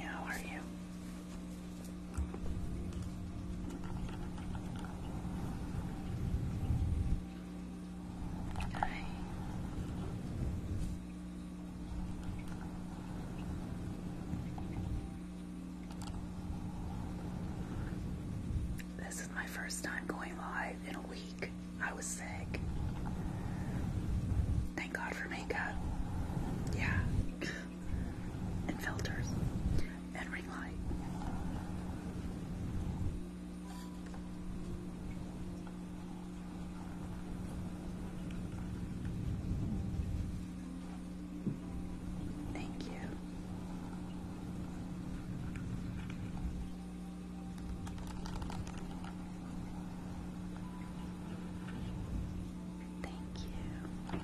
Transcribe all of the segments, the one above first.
How are you? Hi. This is my first time going live in a week. I was sick. Thank God for makeup. Yeah. And filters. And ring light. Thank you. Thank you.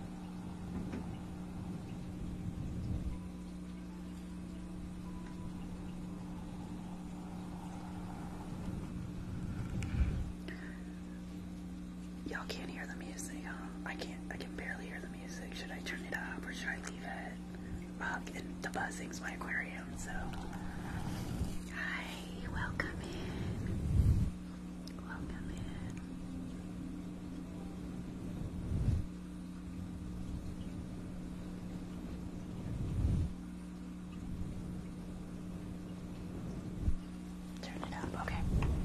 Y'all can't hear the music, huh? I can barely hear the music. Should I turn it up or should I leave it? And the buzzing's my aquarium, so. Hi, welcome in. Welcome in. Turn it up, okay.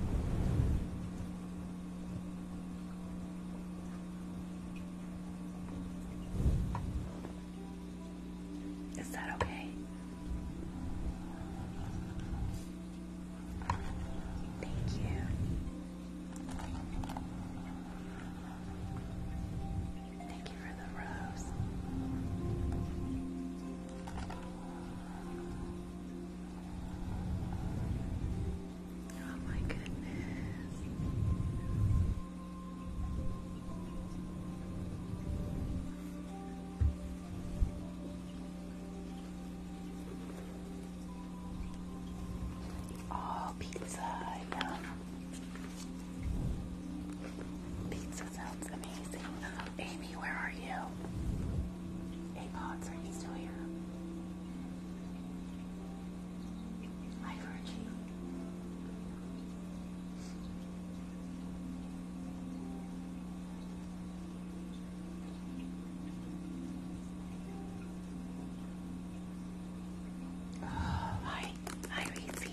Is that okay? Thank you. Thank you for the rose. Oh my goodness. Oh, pizza, yum. Pizza sounds amazing. Amy, where are you? A-Pods, are you still here? Hi, Virgie. Oh, hi. Hi, Reezy.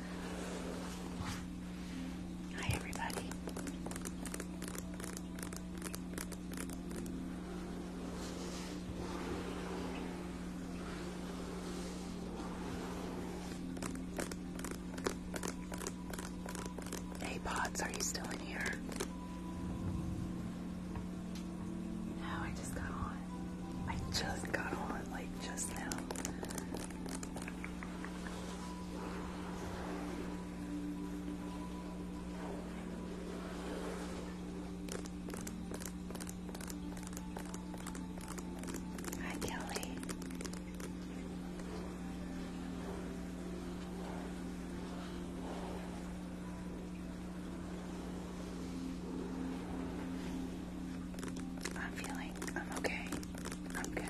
Hi, everybody. Hey, Pods, are you still in here? No, I just got on. I just got on, like, just now. Hi, Kelly. I'm okay. I'm good.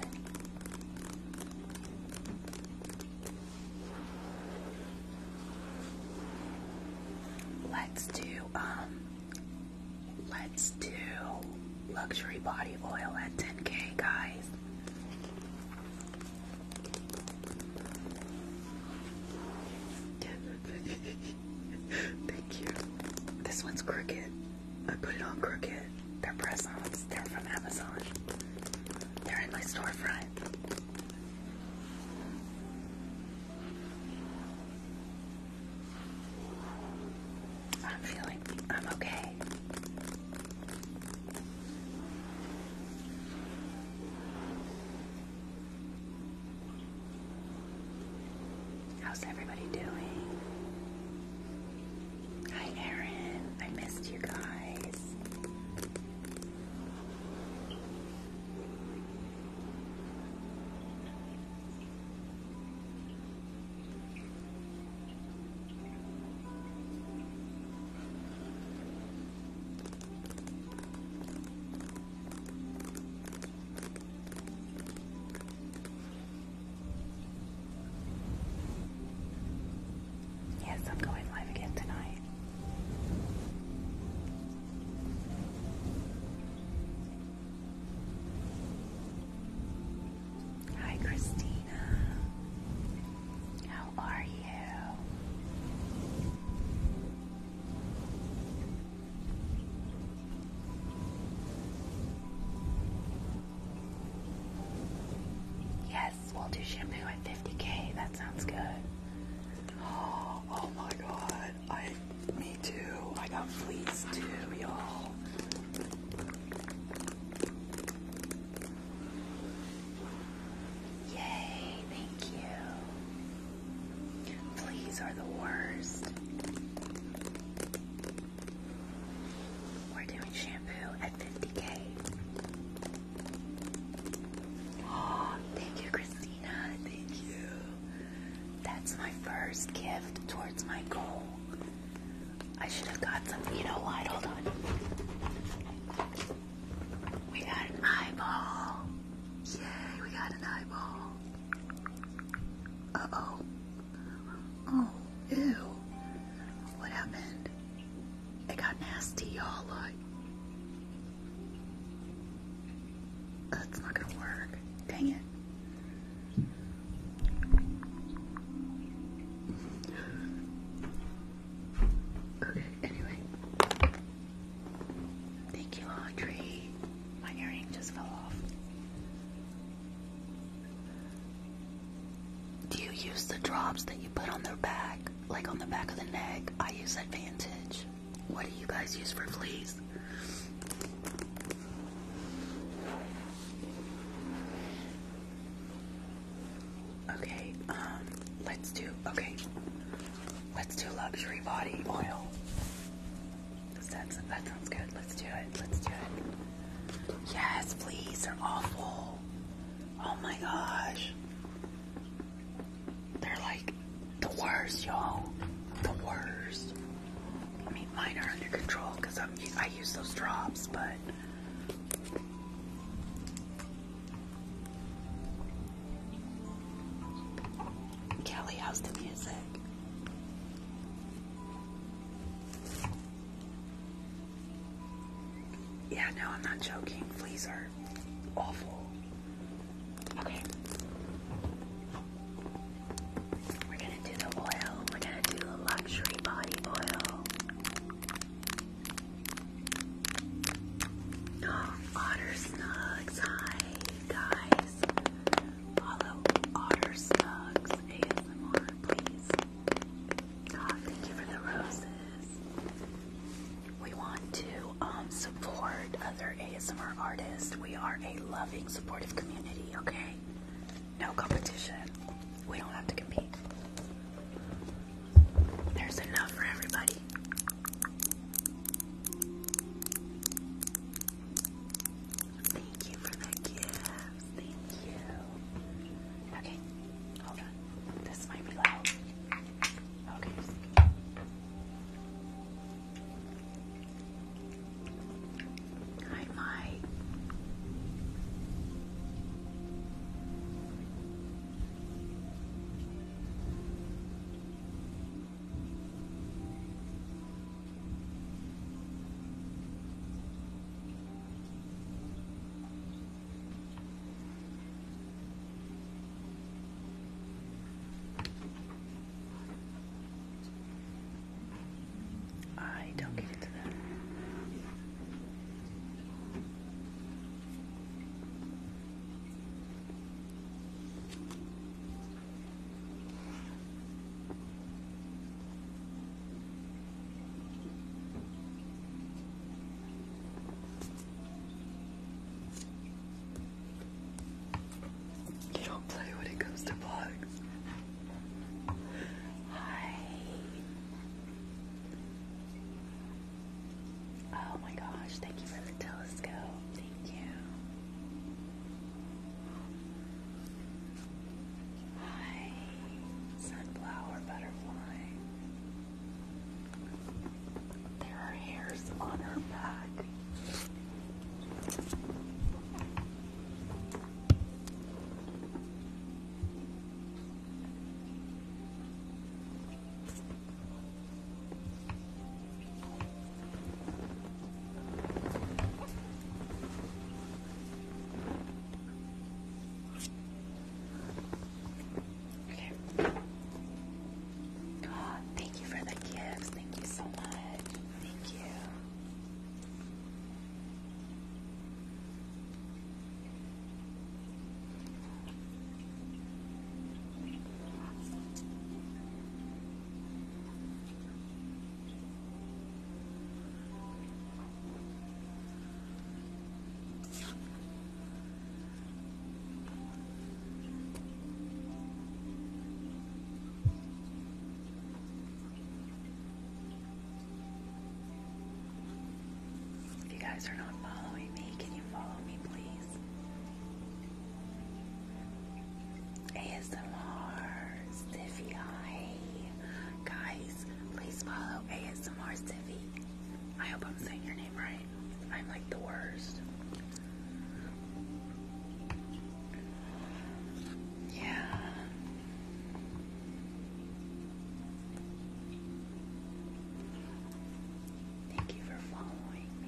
Let's do luxury body oil at 10K, guys. Thank you. This one's Crooked. I put it on Crooked. They're press-ons. They're from Amazon. They're in my storefront. I'm okay. How's everybody doing? Hi, Erin. I missed you guys. going live again tonight. Hi, Christina. How are you? Yes, we'll do shampoo at 50K. That sounds good. Oh my god. Me too. I got fleas too, y'all. Yay, thank you. Fleas are the worst. We're doing shampoo at 50K. Oh, thank you, Christina. Thank you. That's my first gift towards my goal. I should have got some, you know what? Hold on. We got an eyeball. Yay, we got an eyeball. Uh-oh. Oh, ew. What happened? It got nasty, y'all. Look. That's not gonna work. Dang it. Okay, anyway. Thank you, Audrey. My earring just fell off. Do you use the drops that you put on their back? Like on the back of the neck? I use Advantage. What do you guys use for fleas? Okay, let's do luxury body oil. That sounds good. Let's do it. Let's do it. Yes, please. They're awful. Oh my gosh. They're like the worst, y'all. The worst. I mean, mine are under control because I use those drops, but Kelly, how's the music? Yeah, no, I'm not joking. Fleas are awful. Okay. We're gonna do the oil. We're gonna do the luxury body oil. Oh, Otter Snugs. Hi, guys. Follow Otter Snugs ASMR, please. God, thank you for the roses. We want to support other ASMR artists. We are a loving, supportive community, okay? No competition. We don't have to compete. There's enough for everybody. Thank you for the gifts. Thank you. Okay, hold on. This might be loud. Okay. Hi, Mike. I don't get into that. You don't play when it comes to bugs. Hi. Oh my gosh, thank you for the telescope. Thank you. Hi. Sunflower butterfly. There are hairs on her back. guys are not following me, can you follow me, please? ASMR Stiffy, hi. Guys, please follow ASMR Stiffy. I hope I'm saying your name right. I'm like the worst. Yeah. Thank you for following me.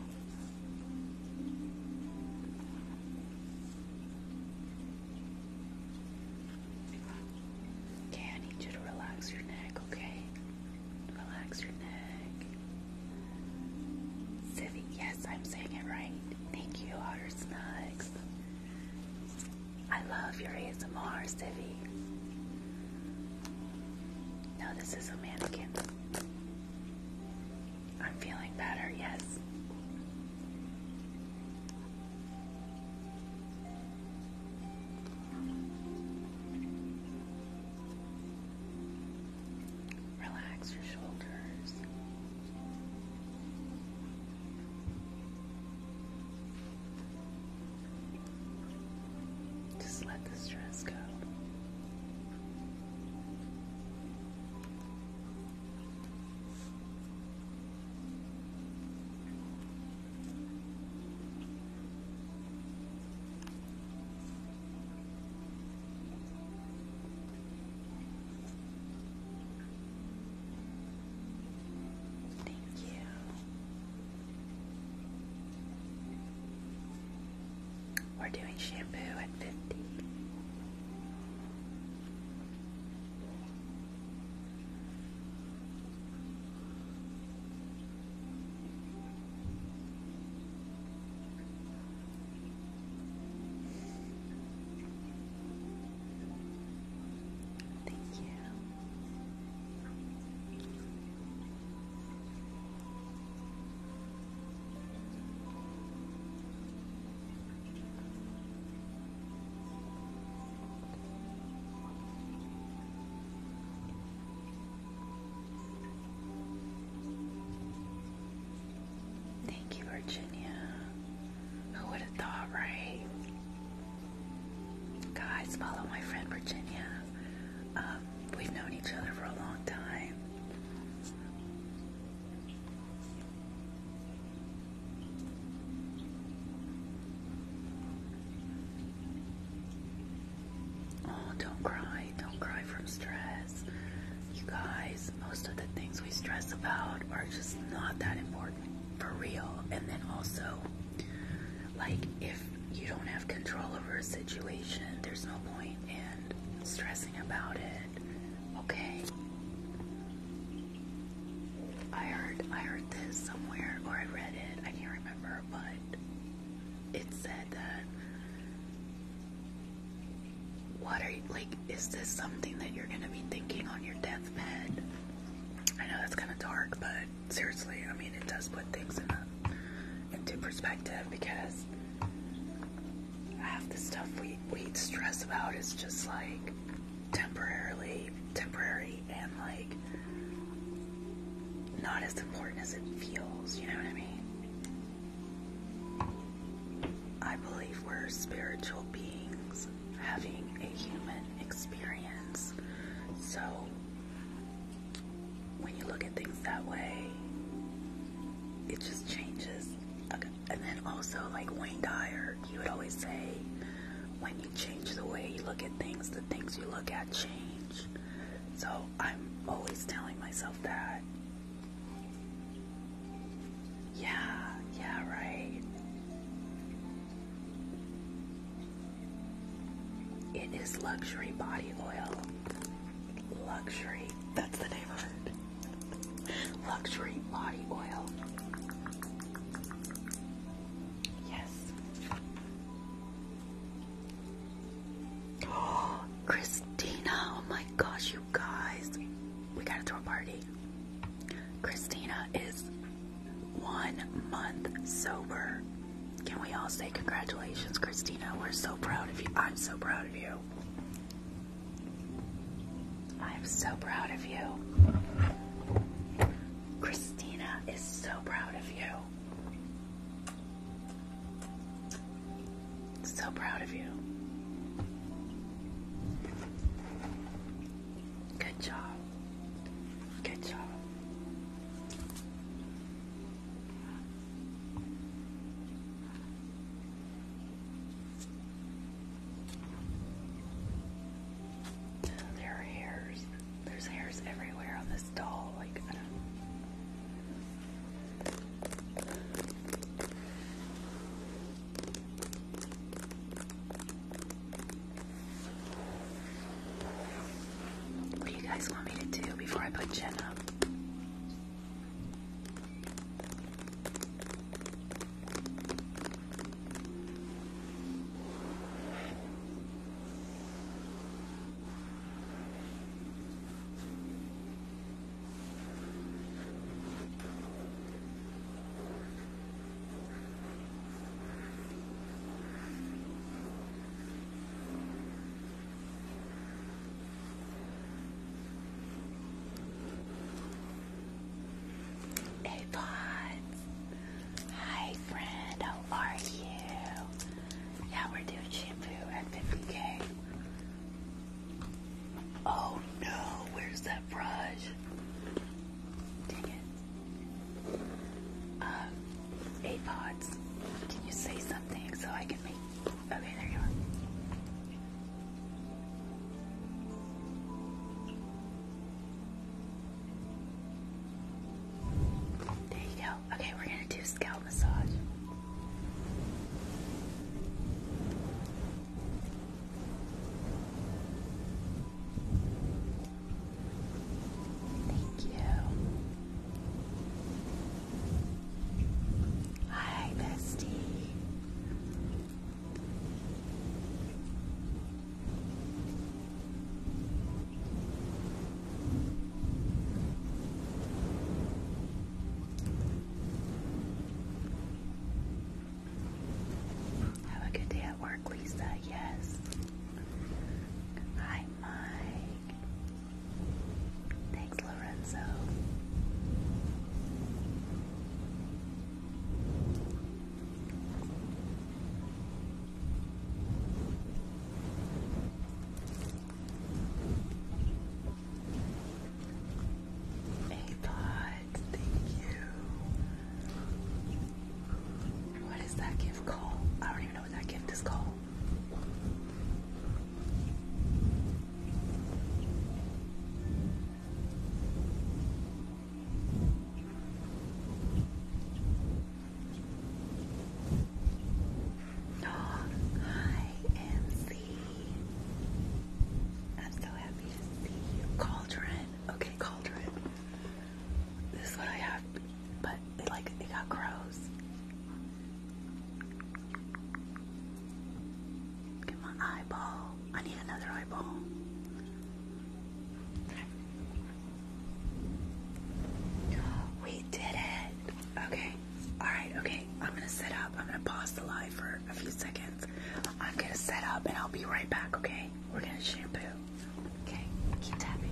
Okay, I need you to relax your neck, okay? Relax your neck. Civi, yes, I'm saying it right. Thank you, Otter Snugs. I love your ASMR, Civi. No, this is a mannequin. I'm feeling better, yes. Relax your shoulders. Just let the stress go. Thank you. We're doing shampoo at 50. Thank you. Thank you, Virginia. Who would have thought, right? Guys, follow my friend Virginia. We've known each other for a long time. Oh, don't cry from stress. You guys, most of the things we stress about are just not that important for real. And then also, like, if you don't have control over a situation, there's no point in stressing about it. Okay? I heard this somewhere, or I read it, I can't remember, but it said that, what are you, like, is this something that you're gonna be thinking on your deathbed? I know that's kind of dark, but seriously, I mean, it does put things into perspective, because half the stuff we stress about is just like temporary, and like not as important as it feels, you know what I mean? I believe we're spiritual beings having a human experience, so when you look at things that way, it just changes. And then also, like Wayne Dyer, he would always say, when you change the way you look at things, the things you look at change. So I'm always telling myself that. Yeah, right. It is luxury body oil. Luxury, that's the name of it. Luxury body oil. Yes. Oh, Christina, oh my gosh, you guys. We gotta throw a party. Christina is 1 month sober. Can we all say congratulations, Christina? We're so proud of you. I'm so proud of you. I'm so proud of you. Christina is so proud of you. So proud of you. Good job. Good job. There are hairs. There's hairs everywhere on this doll. Like, I don't know. What do you guys want me to do before I put Jen up? Hey, Pods. Hi, friend. How are you? Yeah, we're doing shampoo at 50K. Oh no, where's that brush? Dang it. Hey, Pods. Can you say something so I can make. Okay, there you are. There you go. Okay, we're gonna do scalp massage. Thank you. Hi, bestie. Have a good day at work, Lisa. Yes. Hi, Mike. Thanks, Lorenzo. Hey, Pods. Thank you. What is that gift called? I don't even know what that gift is called. Hi, MC. I'm so happy to see you. Cauldron. Okay, Cauldron. This is what I have, but it got gross. Get my eyeball. I need another eyeball. We did it. Okay. Alright, okay. I'm gonna set up. I'm gonna pause the live for a few seconds. I'm gonna set up and I'll be right back, okay? We're gonna shampoo. Okay, keep tapping.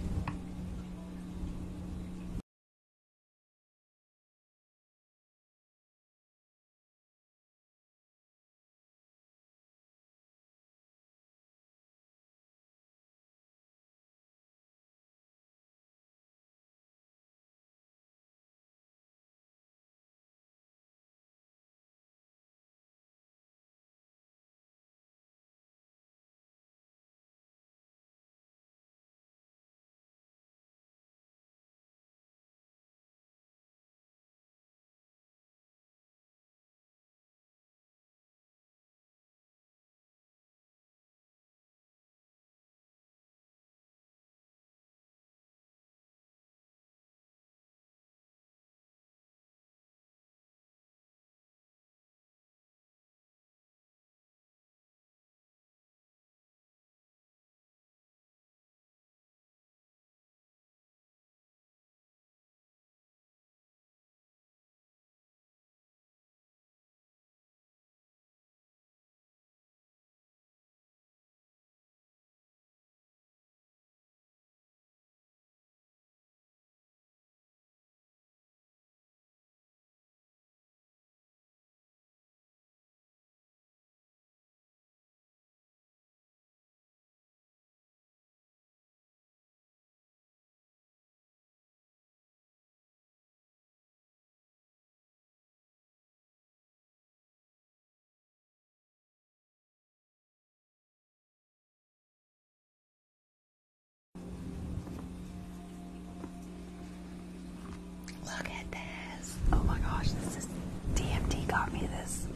Look at this. Oh my gosh, this is DMT got me this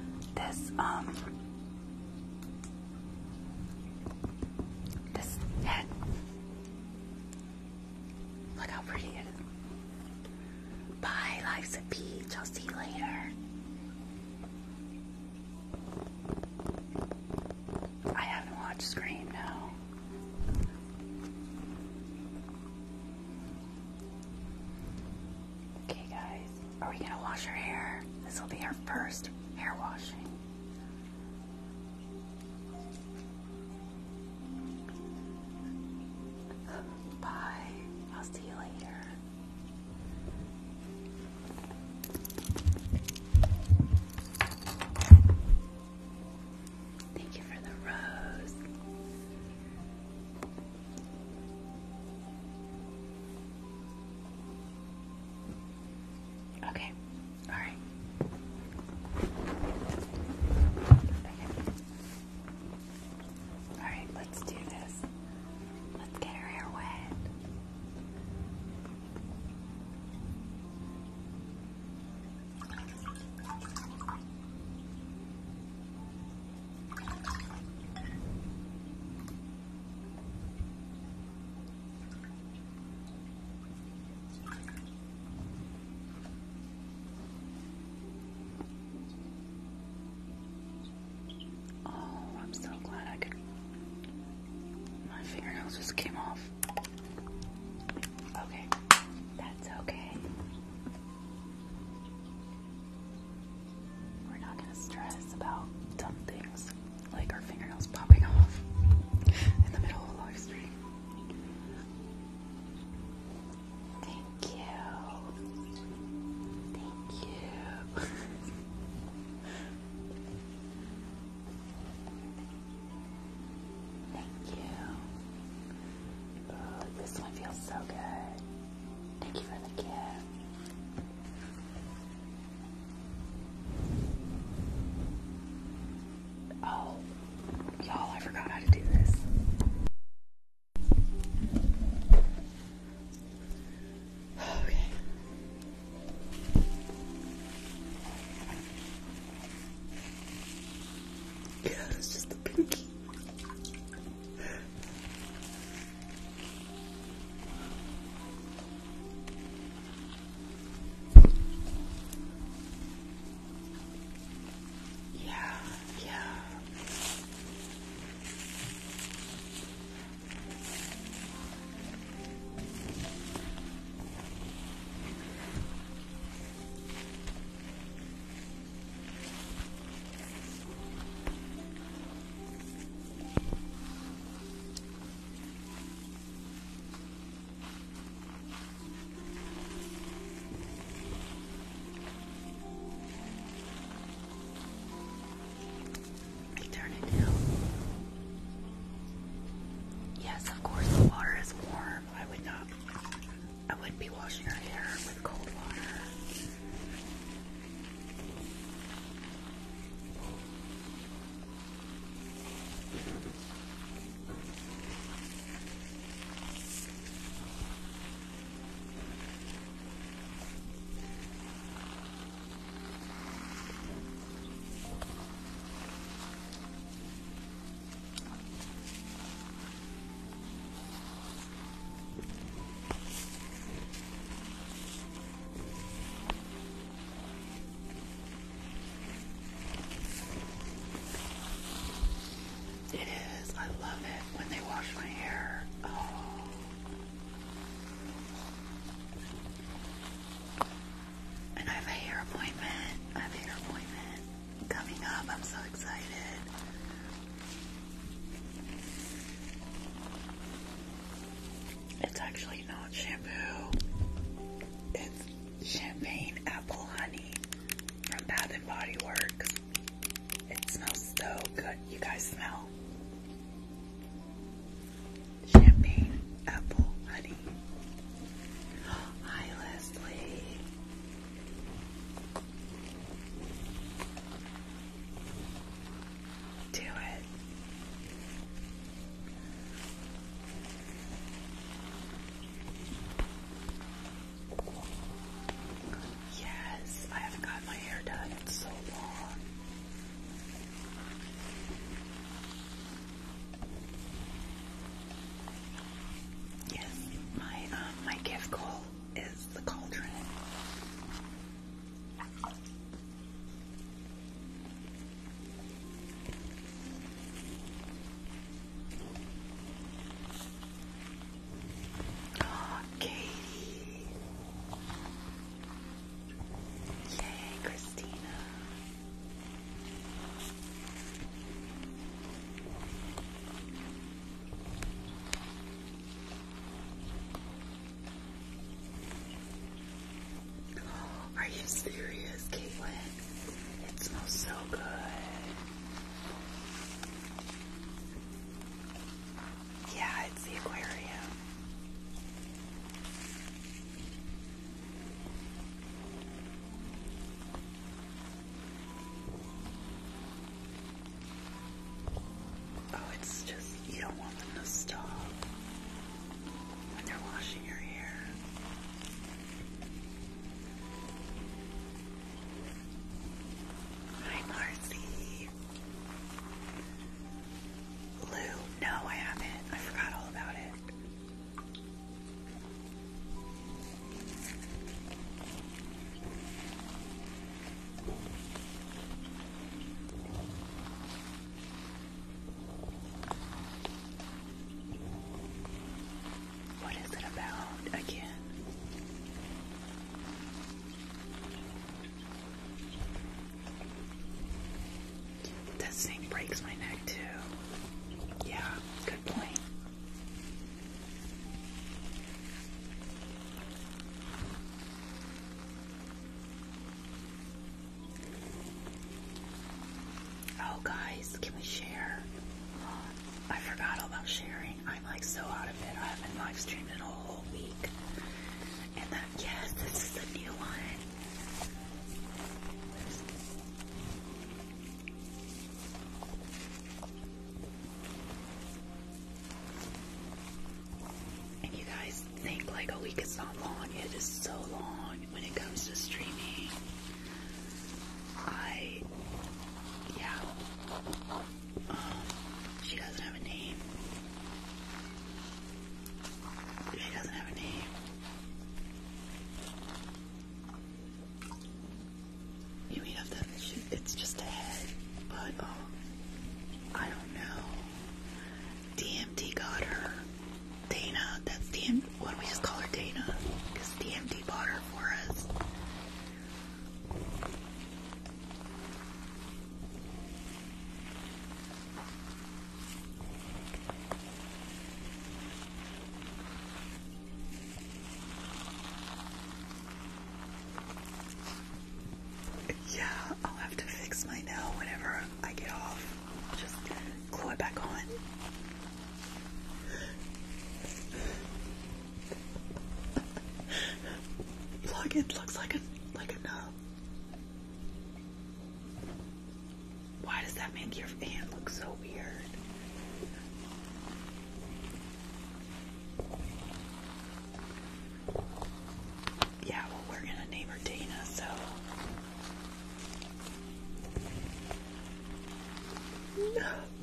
head. Look how pretty it is. Bye, life's a peach. I'll see you later. I haven't watched Scream now. Okay, guys, are we gonna wash our hair? This will be our first hair washing. Bye. I'll see you later. Thank you for the rose. Okay. All right. Okay. All right, let's do this. Let's get her hair wet. Oh, I'm so glad I could. My fingernails just came off. Okay, that's okay. We're not gonna stress about dumb things like our fingernails popping off in the middle of a live stream. Thank you. Thank you. Thank you. Oh, this one feels so good. Thank you for the gift. Oh, y'all, I forgot how to do this. Okay. Yeah, it's just the pinky. Yeah, yeah. Turn it down. Yes, of course, the water is warm. I wouldn't be washing her hair with cold water. It is. I love it when they wash my hair. Oh. And I have a hair appointment. Coming up. I'm so excited. It's actually not shampoo. It's champagne apple honey from Bath and Body Works. It smells so good. You guys smell. Champagne apple honey. Hi, Leslie. Do it. serious, Caitlin? It smells so good. Yeah, it's the aquarium. Oh, it's just, you don't want them to stop when they're washing your hair. Hi, Marcy. Lou, no, I haven't. I forgot all about it. What is it about again? This thing breaks my neck too. Yeah, good point. Oh guys, can we share? I forgot all about sharing. I'm like so out of it. I haven't live streamed in a whole week. And that, yes, this is the new one. And you guys think like a week is not long. It is so long when it comes to streaming. Yeah. She doesn't have a name. She doesn't have a name. You mean of the, it's just a head, but I don't know. DMD got her. Dana, that's DM. Why don't we just call her Dana? Because DMD bought her for us. Yeah, I'll have to fix my nail whenever I get off. Just glue it back on. Look, it looks like a nub. Why does that make your hand look so weird? Yeah, well, we're gonna name her Dana, so. No.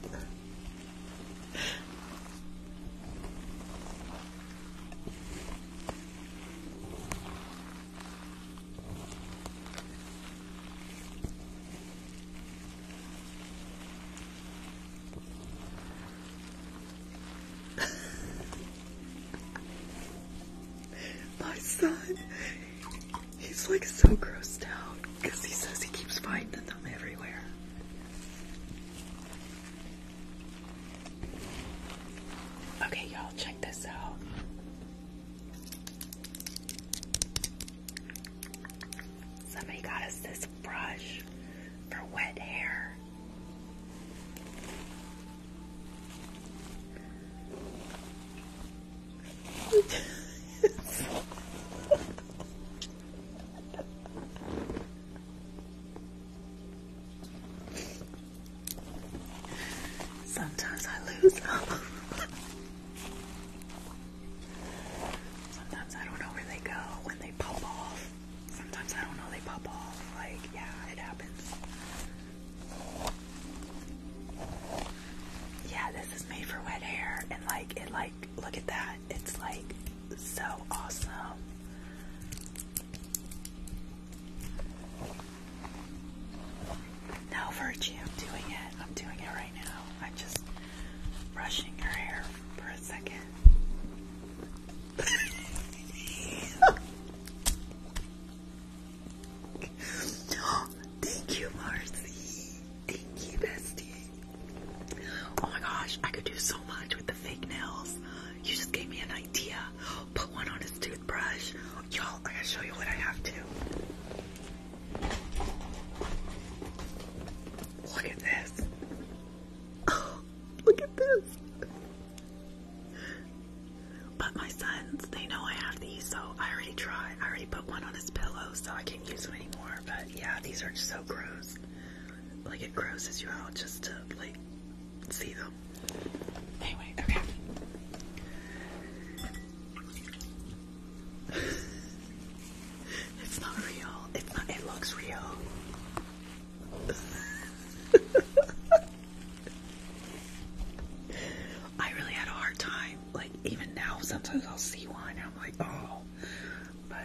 My son, he's like so grossed out because he says he keeps finding them everywhere. Okay, y'all, check this out. Somebody got us this brush for wet hair. Sometimes I lose them. Sometimes I don't know where they go when they pop off. Sometimes I don't know they pop off. Like, yeah, it happens. Yeah, this is made for wet hair, and like, it like, look at that. It's like so awesome. No, Virgie, I'm doing it. I'm doing it right now. I'm just brushing your hair for a second. Thank you, Marcy. Thank you, bestie. Oh my gosh, I could do so much with the fake nails. You just gave me an idea. Put one on his toothbrush so I can't use them anymore. But yeah, these are so gross. Like, it grosses you out just to, like, see them. Anyway, okay. It's not real. It's not, it looks real. I really had a hard time. Like, even now, sometimes I'll see one and I'm like, oh. But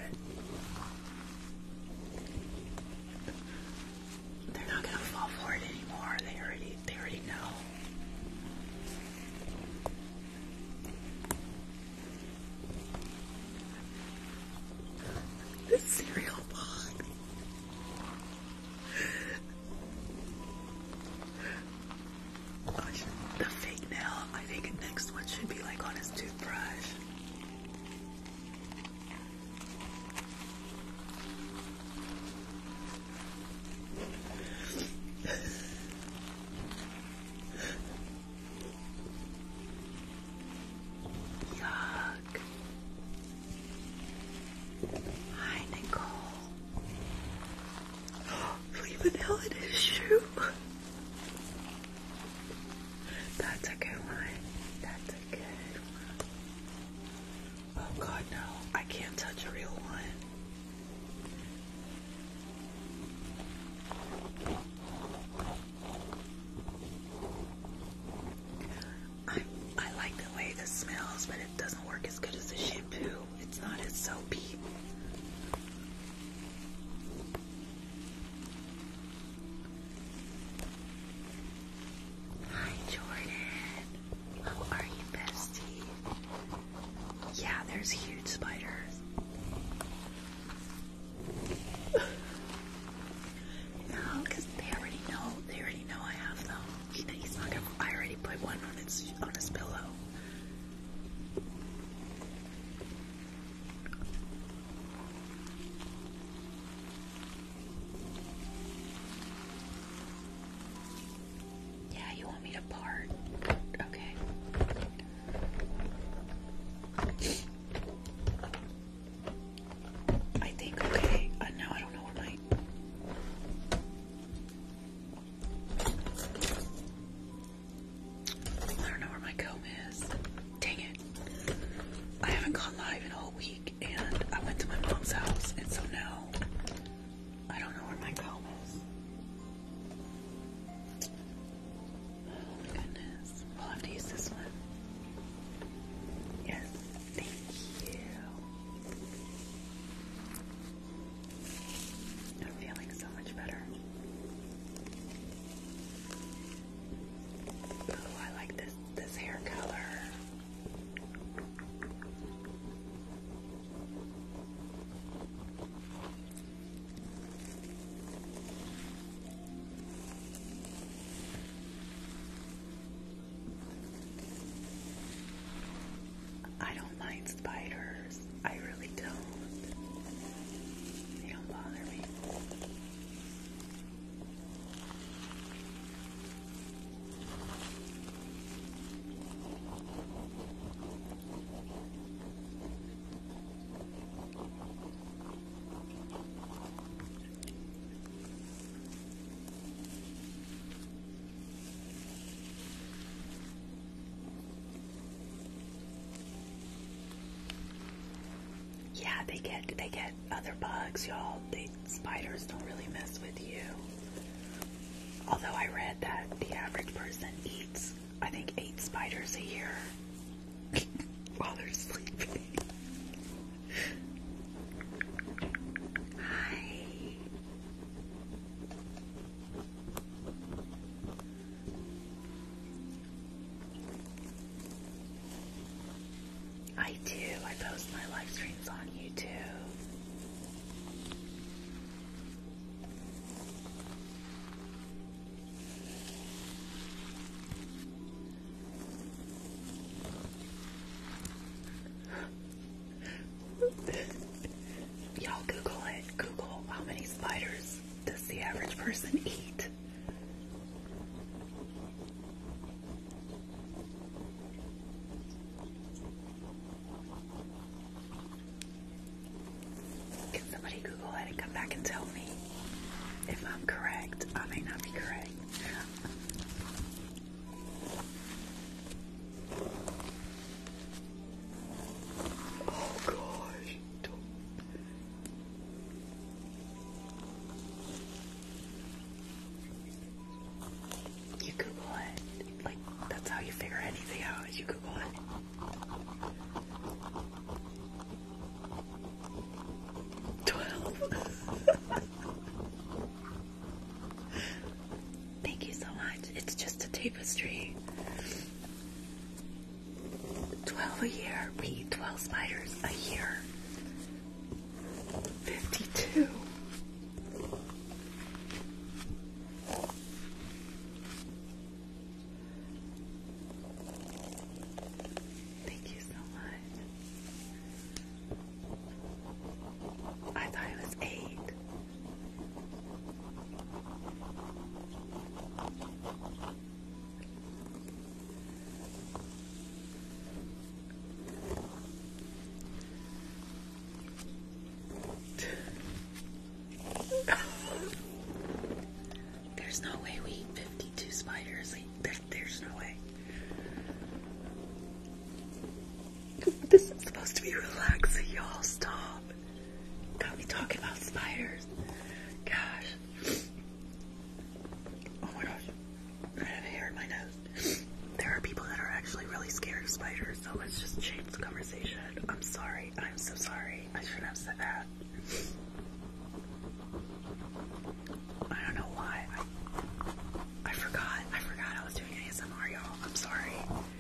they're not gonna fall for it anymore. They already know. This cereal box. The fake nail. I think next one should be like on his toothbrush. Yuck. Hi, Nicole. Leave a nail in his shoe. That's a good one. That's a good one. Oh God, no. I can't touch a real one. I like the way this smells, but it doesn't work as good as the shampoo. It's not as soapy. Hi, Jordan. How are you, bestie? Yeah, there's huge spiders. No, because they already know. They already know I have them. He's not gonna. I already put one on his pillow. Yeah, you want me to part? Okay. I think okay. No, I don't know where my. I don't know where my comb is. Dang it. I haven't gone live in a whole week, and I went to my mom's house, and so now I don't know where my comb is. Oh my goodness. We'll have to use this one. Yes, thank you. I'm feeling so much better. Oh, I like this hair color. I don't mind spiders. I really don't. They don't bother me. Yeah, they get other bugs, y'all. Spiders don't really mess with you. Although I read that the average person eats, I think, 8 spiders a year while they're sleeping. Hi. I do. I post my live streams on YouTube. Y'all Google it. Google how many spiders does the average person eat. Can somebody Somebody Google it and come back and tell me if I'm correct. I may not be correct. Oh gosh. You Google it. Like, that's how you figure anything out, is you Google it. Thank you so much. It's just a tapestry. 12 a year. We eat 12 spiders a year. 52. Thank you so much. I thought it was 8. There's no way we eat 52 spiders. There's no way. This is supposed to be relaxing, y'all. Stop. Got me talking about spiders. Gosh. Oh my gosh. I have hair in my nose. There are people that are actually really scared of spiders, so let's just change the conversation. I'm sorry. I'm so sorry. I shouldn't have said that. I don't know why. I forgot I was doing ASMR, y'all. I'm sorry.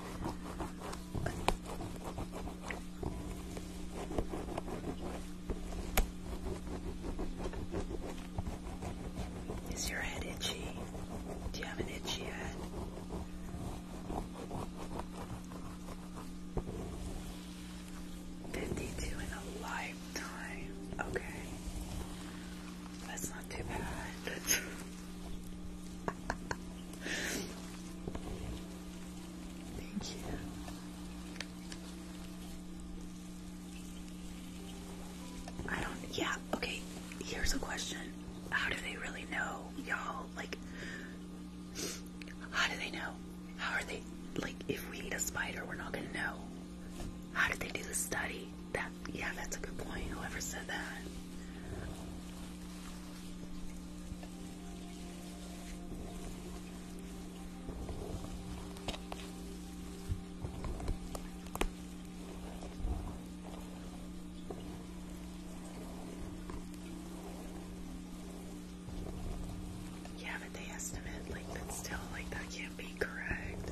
Is your head itchy? Do you have an itchy head? $52 in a lifetime. Okay. That's not too bad. Thank you. Yeah, okay, here's a question. How do they really know, y'all? Like, how do they know? How are they, like, if we eat a spider, we're not gonna know. How did they do the study? Yeah, that's a good point. Whoever said that. Yeah, but they estimate, like, that's still, like, that can't be correct.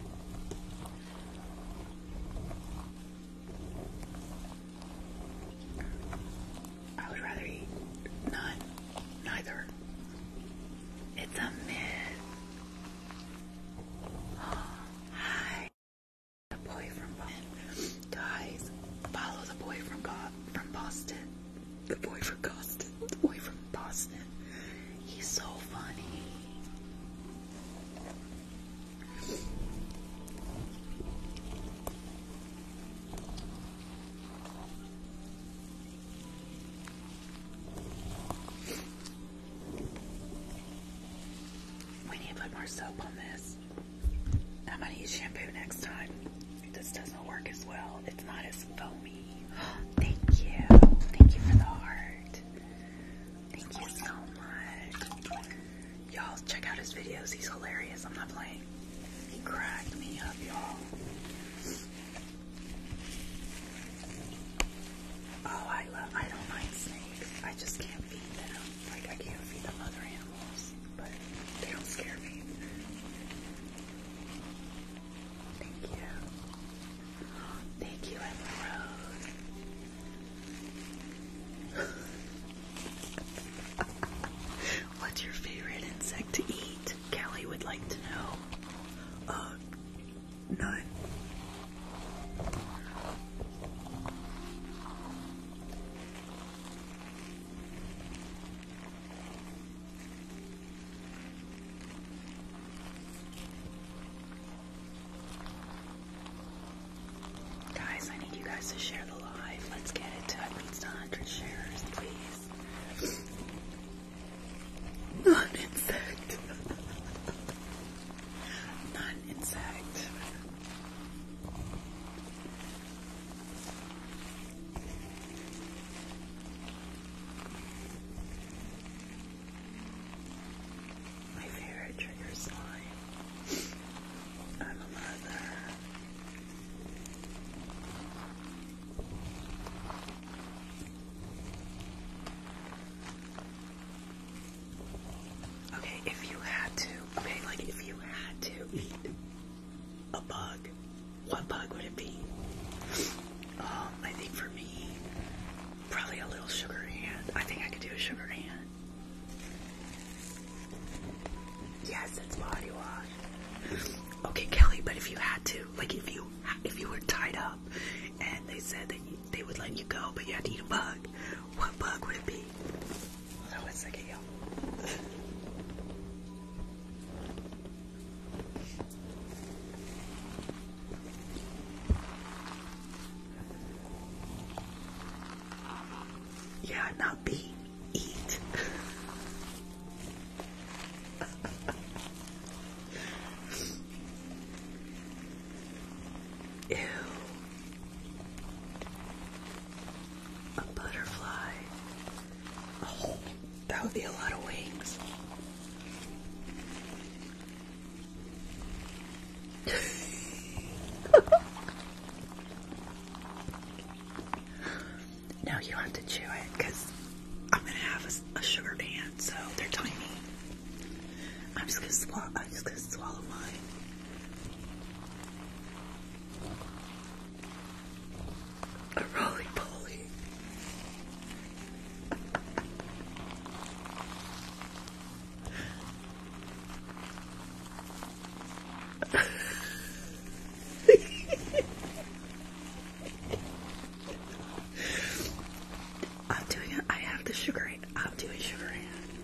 I would rather eat none. Neither. It's a myth. Hi. The boy from Boston. Guys, follow the boy from Boston. The boy from Boston. The boy from Boston. He's so funny. We need to put more soap on this. I'm gonna use shampoo next time. This doesn't work as well. It's not as foamy. Thank you. Thank you for the heart. Thank you so much. Y'all, check out his videos. He's hilarious. I'm not playing. He cracked me up, y'all. Oh, I don't mind snakes. I just can't feed them. Like, I can't feed them other animals. But they don't scare me. Thank you. Thank you, Emma Rose. What's your favorite insect to eat? Kelly would like to know. None. Guys, I need you guys to share the live. Let's get it to at least 100 shares, please. little sugar hand. I think I could do a sugar hand. Yes, it's body wash. Okay, Kelly, but if you had to, like if you were tied up and they said that they would let you go, but you had to eat a bug, what bug would it be? Hold on a second, y'all. Yeah, not be, eat. Ew. A butterfly. Oh, that would be a lot of wings. No, you don't have to chew it because I'm gonna have a sugar ant, so they're tiny. I'm just gonna swallow mine. A roly poly. I'm doing it. I have the sugar ant. I'm doing sugar ant.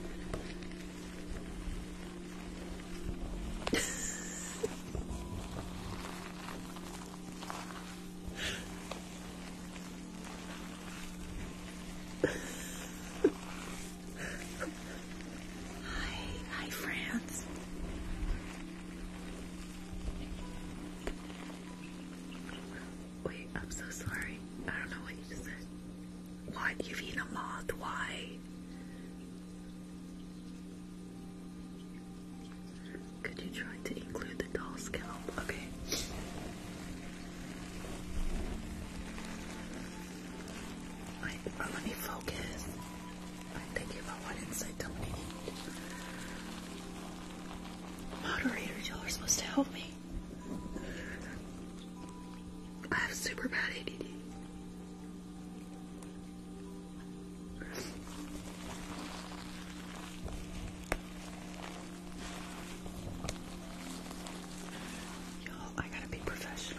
Hi, France. Wait, I'm so sorry. I don't know what you just said. What? You've eaten a moth? Why? Could you try to include the doll scalp? Okay. Wait, let me focus. I'm thinking about what insight don't need. Moderators, y'all are supposed to help me. I have super bad ADD. Y'all, I gotta be professional.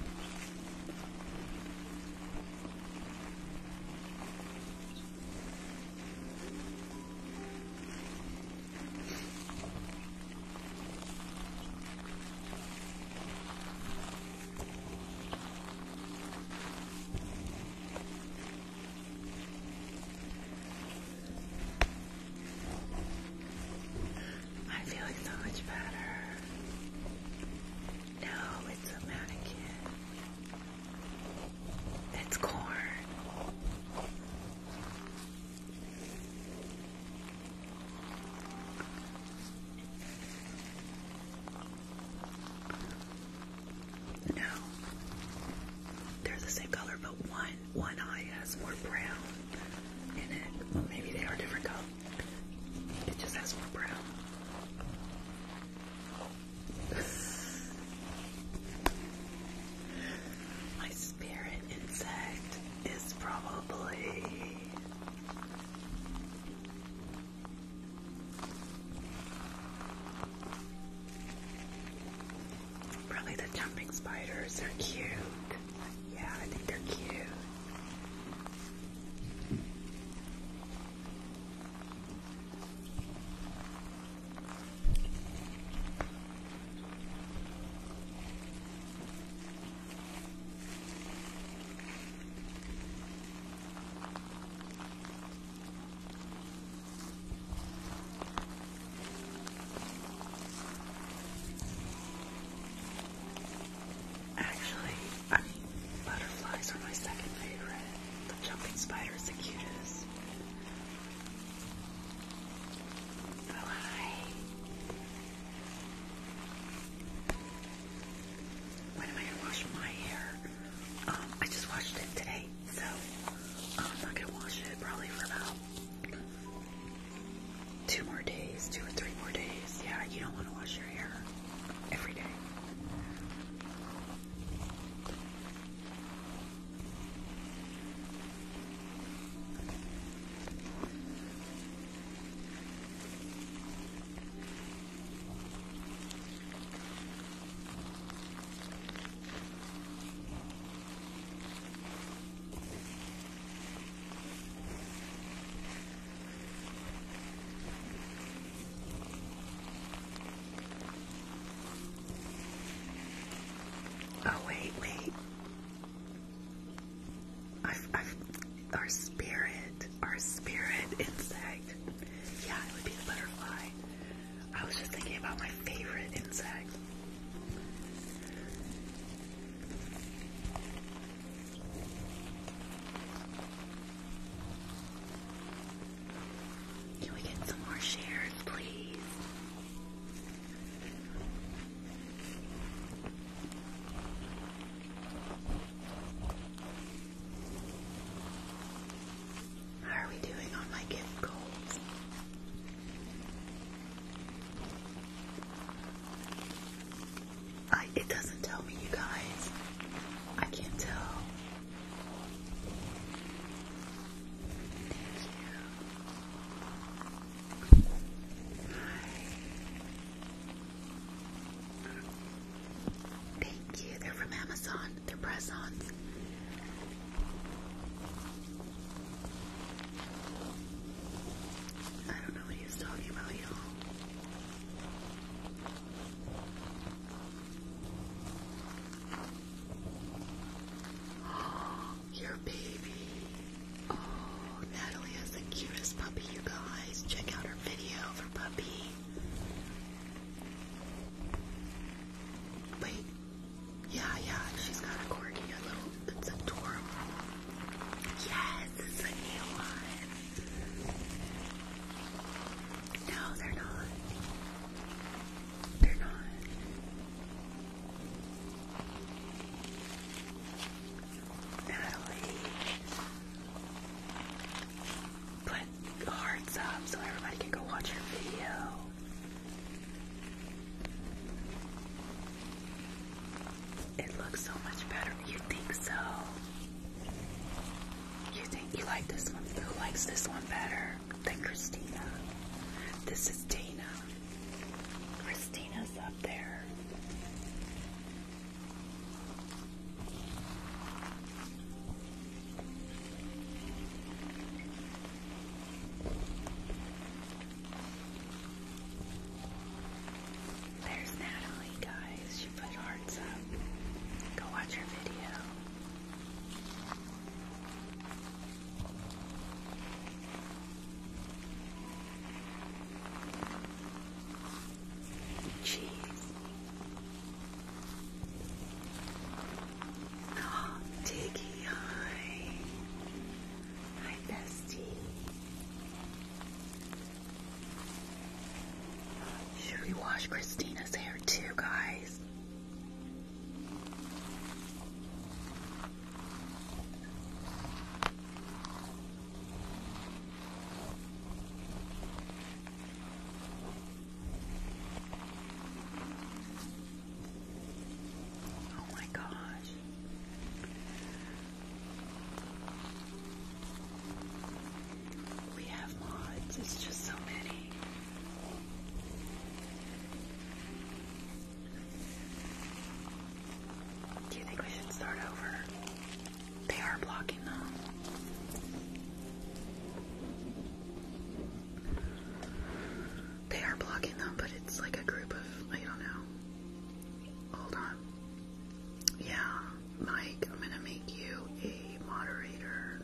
I feel like so much better. No, it's a mannequin. It's corn. No. They're the same color, but one eye has more brown in it. Well, maybe they are different colors. It just has more brown. My spirit insect is probably the jumping spiders. They're cute. Yeah, I think they're cute. Actually, I mean, butterflies are my second favorite. The jumping spider is the cutest. Oh, hi. When am I gonna wash my hair? I just washed it today, so I'm not gonna wash it probably for about 2 more days, 2 or 3 more days. Yeah, you don't want to wash your hair every day. our spirit insect. Yeah, it would be the butterfly. I was just thinking about my favorite insect. Can we get some more shares, please? How are we doing on my gift goals? It doesn't tell me, you guys. I can't tell. Thank you. Thank you. They're from Amazon. They're press-ons. I don't know what he was talking about, y'all. Your baby. Oh, Natalie has the cutest puppy, you guys. Check out her video for puppy. Wait. Yeah, she's got a corgi, a little, it's adorable. Yes, it's a new one. No, they're not. They're not. Natalie, put hearts up so everybody can go watch your video. It looks so much better. You think so? You think you like this one? Who likes this one better than Christina? This is Dana. Christina's up there. There's Natalie, guys. She put hearts up. Go watch her video. Cheese. Oh, Diggy, hi. Hi, bestie. Should we wash Christina's hair too, guys? Oh my gosh. We have mods. It's just so many. Do you think we should start over? They are blocking them. They are blocking them, but it's like a group of, I don't know. Hold on. Yeah, Mike, I'm gonna make you a moderator.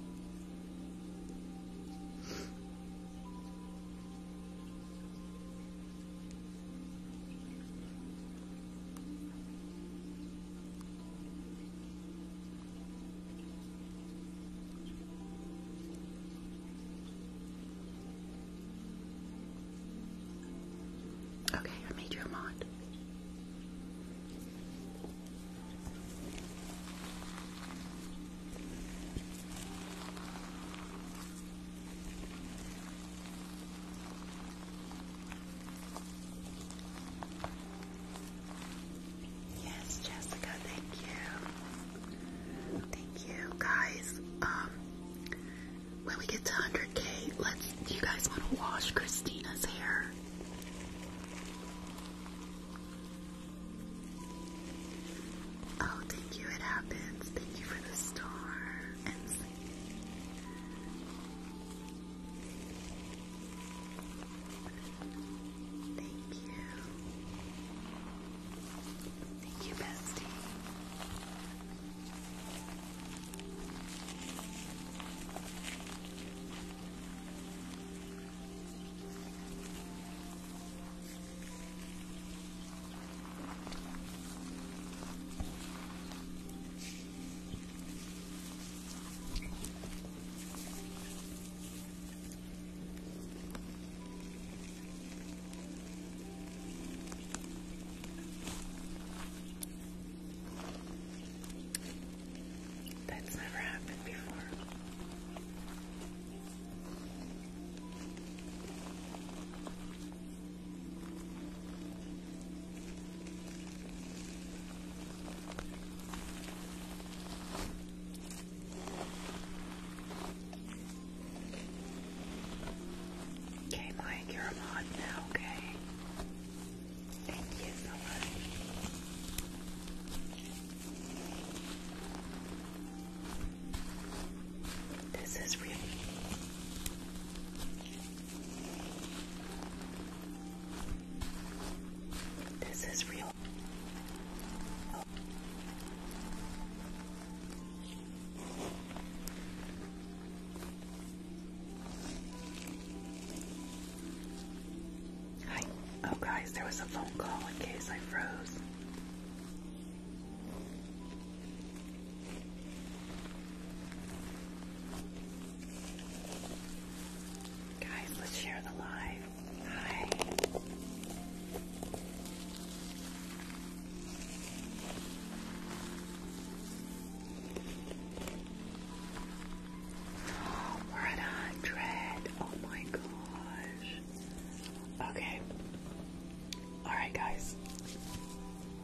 Okay, I made you a mod. Yes, Jessica, thank you. Thank you. Guys, when we get to 100K, do you guys want to wash Christina's hair? Oh, thank you, it happens. Thank you for the star. And thank you. Thank you, bestie. I'm hot now, okay? Thank you so much. This is real. This is real. Hi. Oh, guys, there was a phone call in case I froze. Guys, let's share the live. Hi. We're at 100. Oh my gosh. Okay. Alright, guys.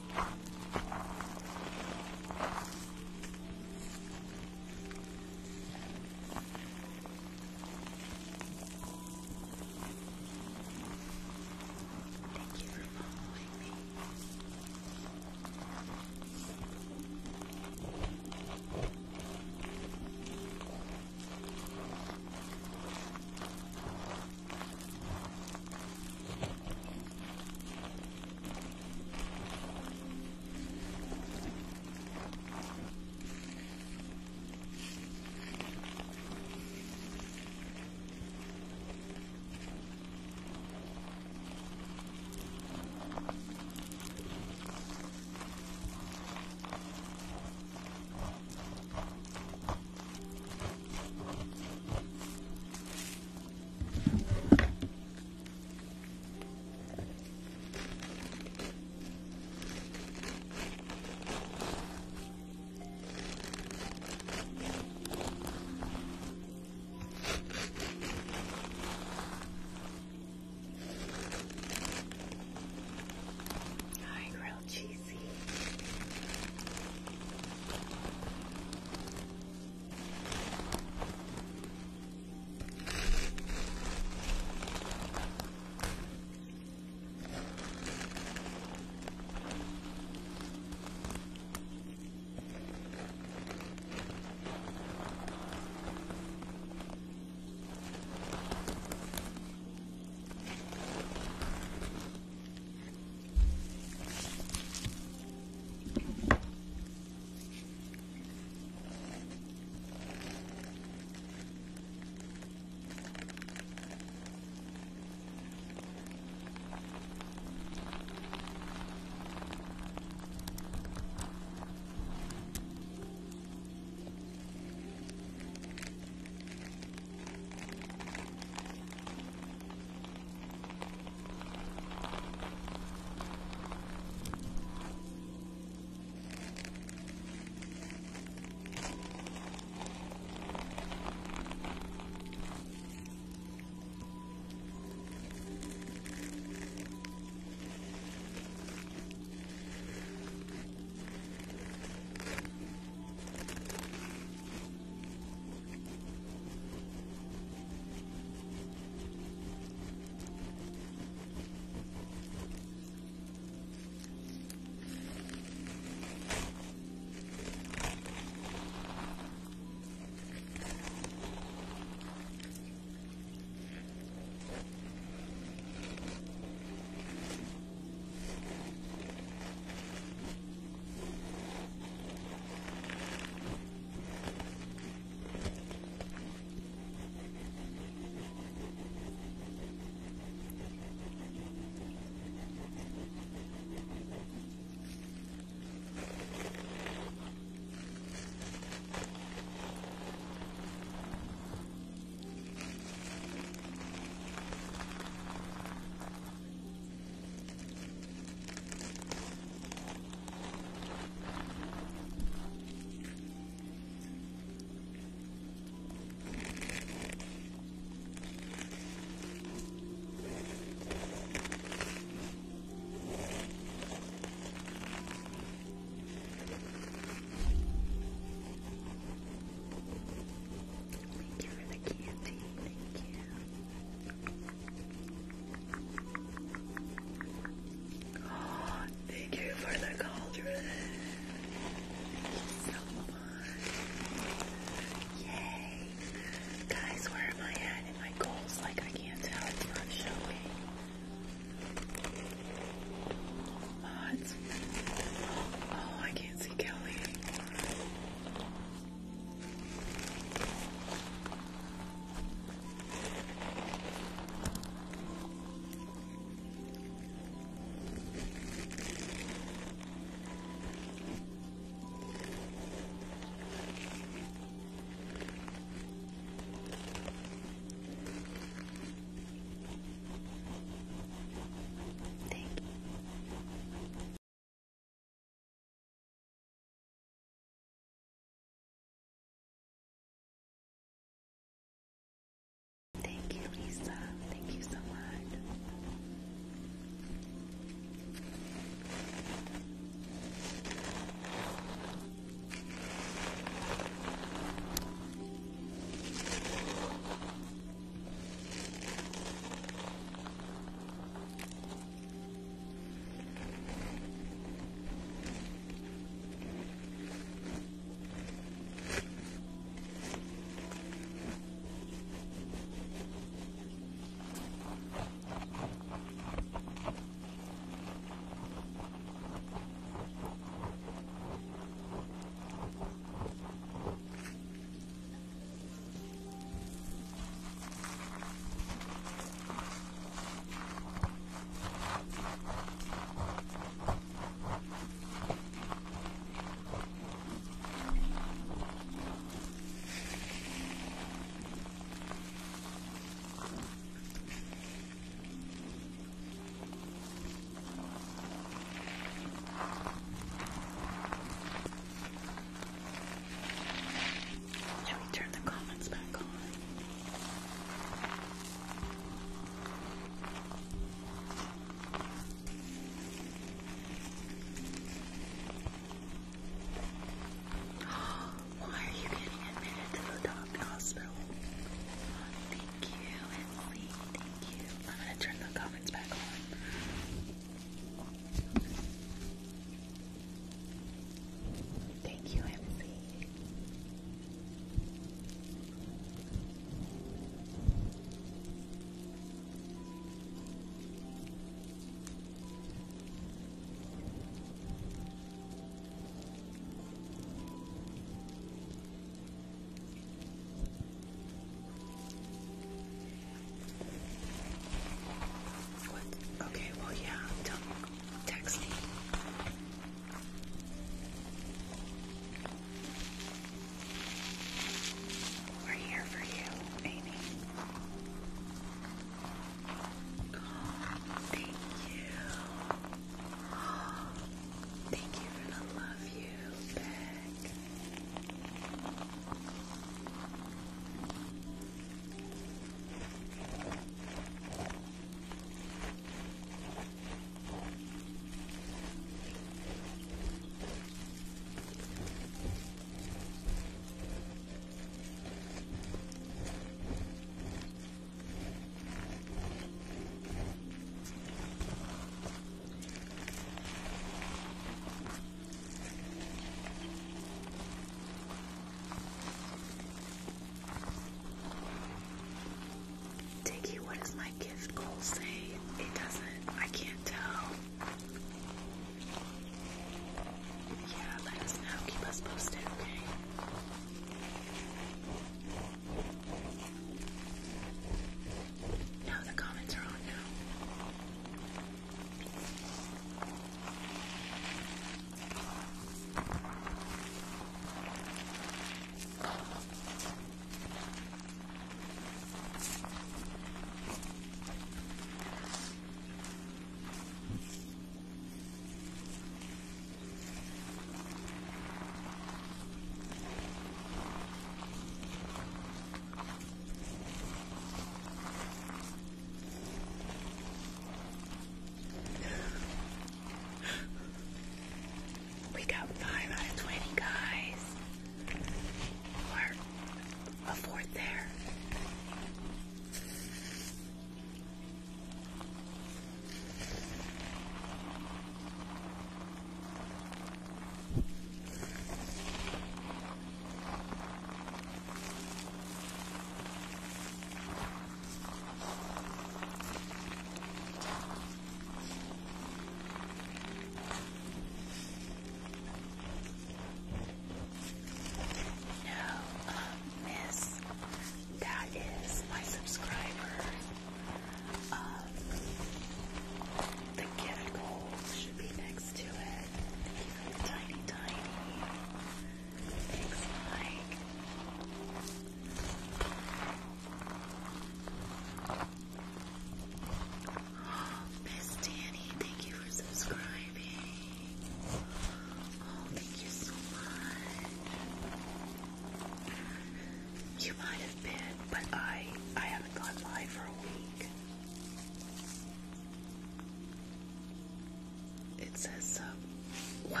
What?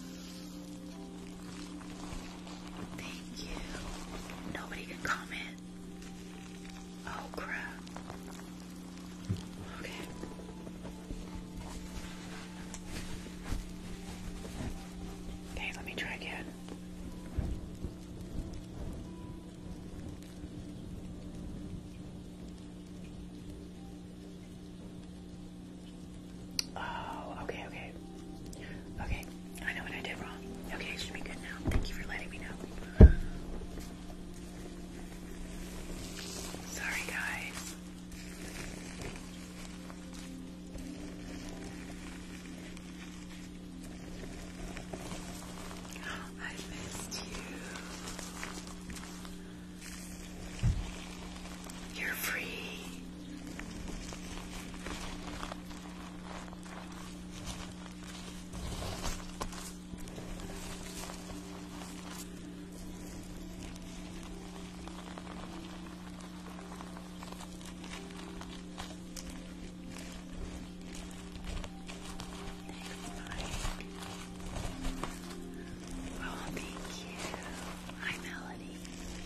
Thank you. Nobody can comment. Oh crap. Okay. Okay, let me try again. Oh, okay, okay. Okay, I know what I did wrong. Okay, it should be good now. Thank you for letting me know. Sorry, guys. I missed you. You're free. Oh, thank you. Hi, Melody.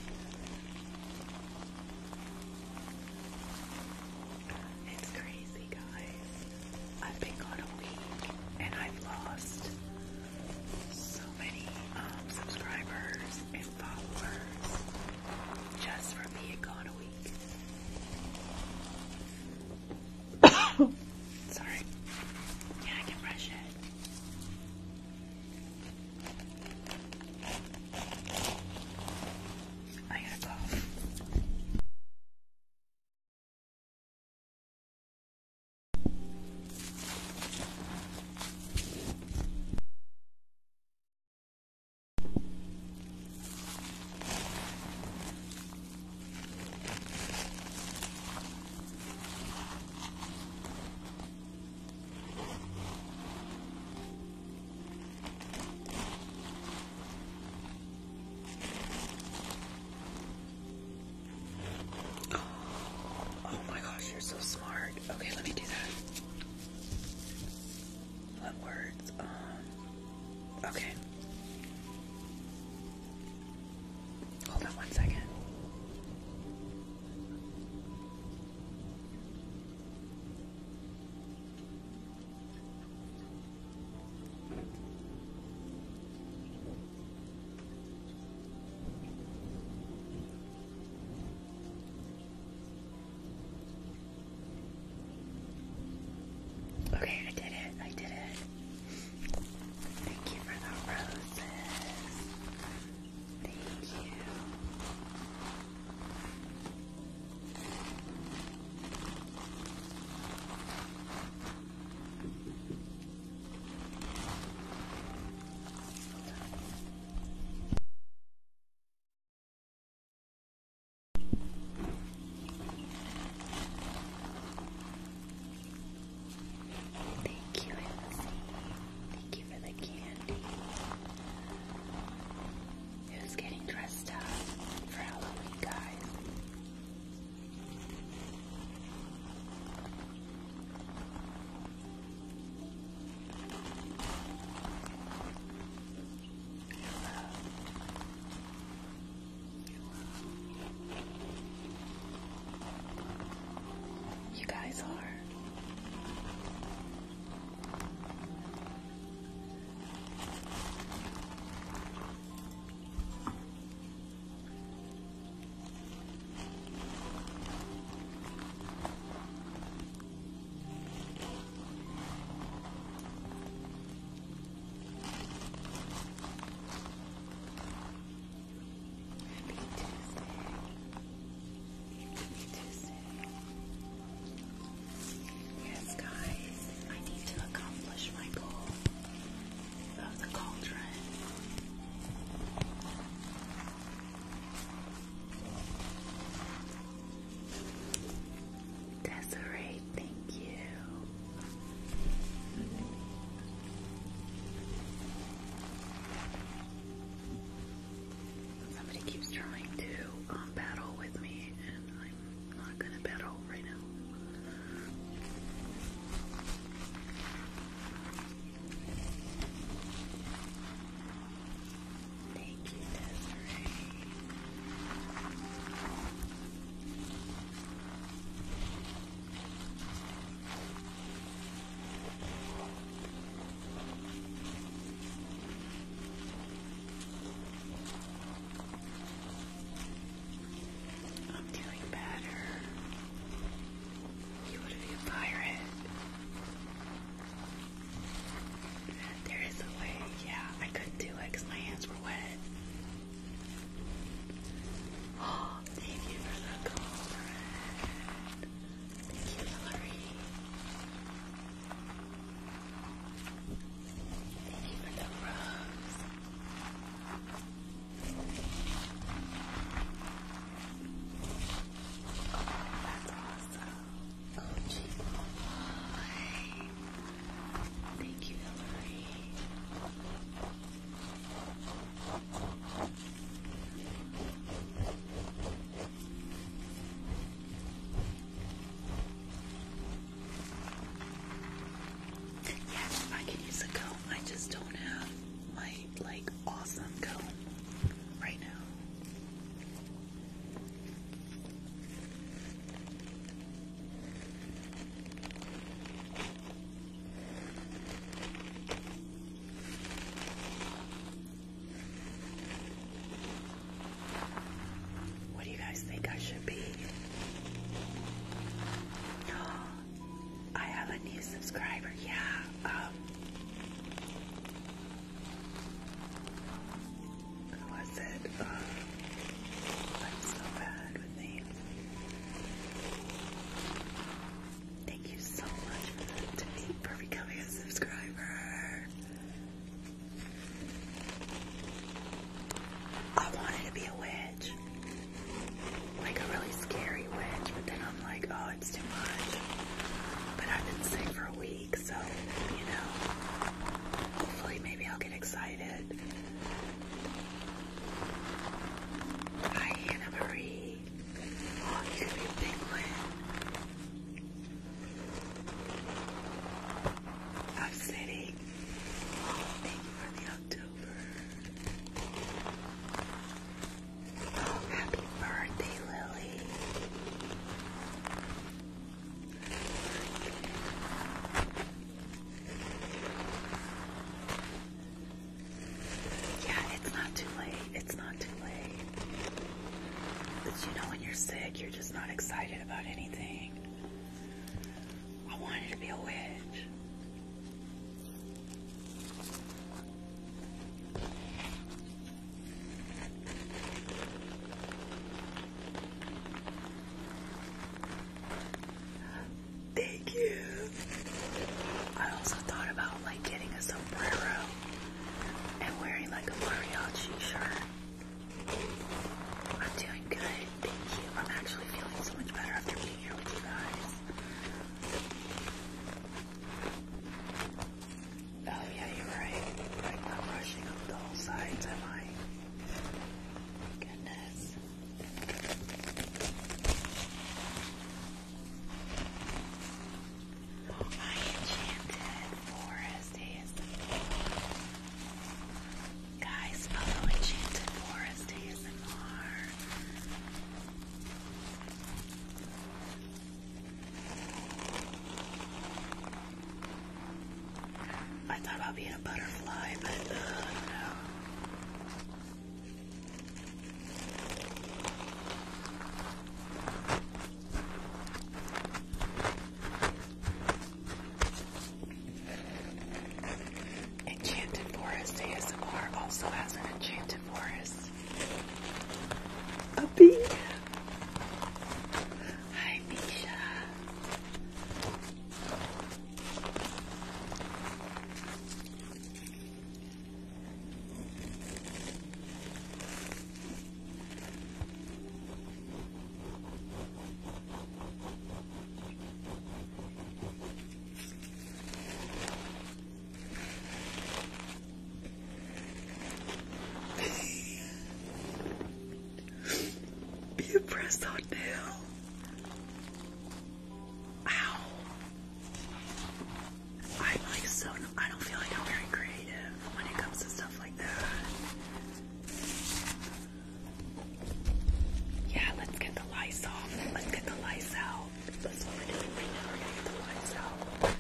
It's crazy, guys. I've been gone a week, and I've lost so many subscribers and followers just for being gone a week. Sorry. Yeah, I can brush it. I gotta cough. Oh my gosh, you're so smart. Okay, let me do that. What words? Okay. Hold on 1 second. Okay, I did it. I did it. Thank you for that rose. a new subscriber. Yeah. Who was it? I'm so bad with names. Thank you so much for becoming a subscriber. I wanted to be a witch. Like a really scary witch, but then I'm like, oh, it's too much. But I've been sick for a week, so, you know, hopefully maybe I'll get excited. Hi, Anna Marie. Oh, you could be a penguin. I'm sitting. Thank you for the October. Oh, happy birthday, Lily. Yeah, it's not too late. It's not too late. But you know, when you're sick, you're just not excited about anything. I wanted to be a witch. Thank you. I also thought about like getting a sombrero and wearing like a mariachi shirt. I'm doing good, thank you. I'm actually feeling so much better after being here with you guys. Oh yeah, you're right. I'm not brushing up the whole sides, am I? Goodness. I Enchanted Forest ASMR. Guys, follow Enchanted Forest ASMR. I thought about being a butterfly, but I don't know. Enchanted Forest ASMR also has an Enchanted Forest. A bee. Hi, Misha. Be a press-on nail. Ow. I'm like so, I don't feel like I'm very creative when it comes to stuff like that. Yeah, let's get the lice off. Let's get the lice out. That's what we're doing right now. We're gonna get the lice out.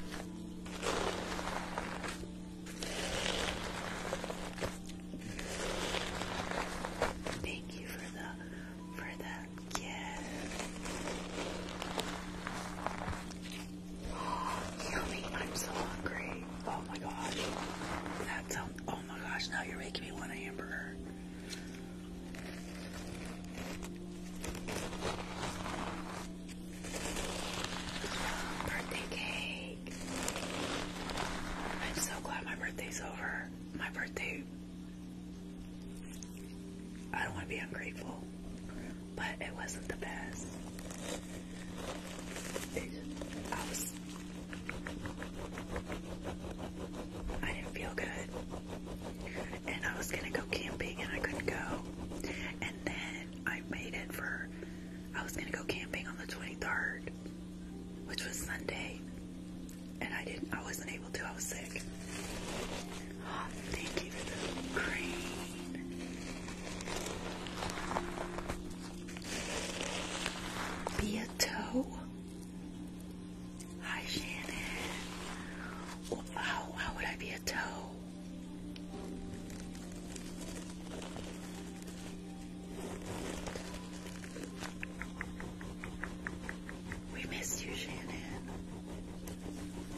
Thank you for the gift. Yummy, I'm so hungry. Oh my gosh. That sounds, oh my gosh, now you're making me want a hamburger. Birthday cake. I'm so glad my birthday's over. My birthday, I don't want to be ungrateful, but it wasn't the best. I didn't feel good, and I was gonna go camping and I couldn't go, and then I was gonna go camping on the 23rd, which was Sunday, and I wasn't able to, I was sick. Thank you for the green. Be a toe. Hi, Shannon. Well, how would I be a toe? We missed you, Shannon.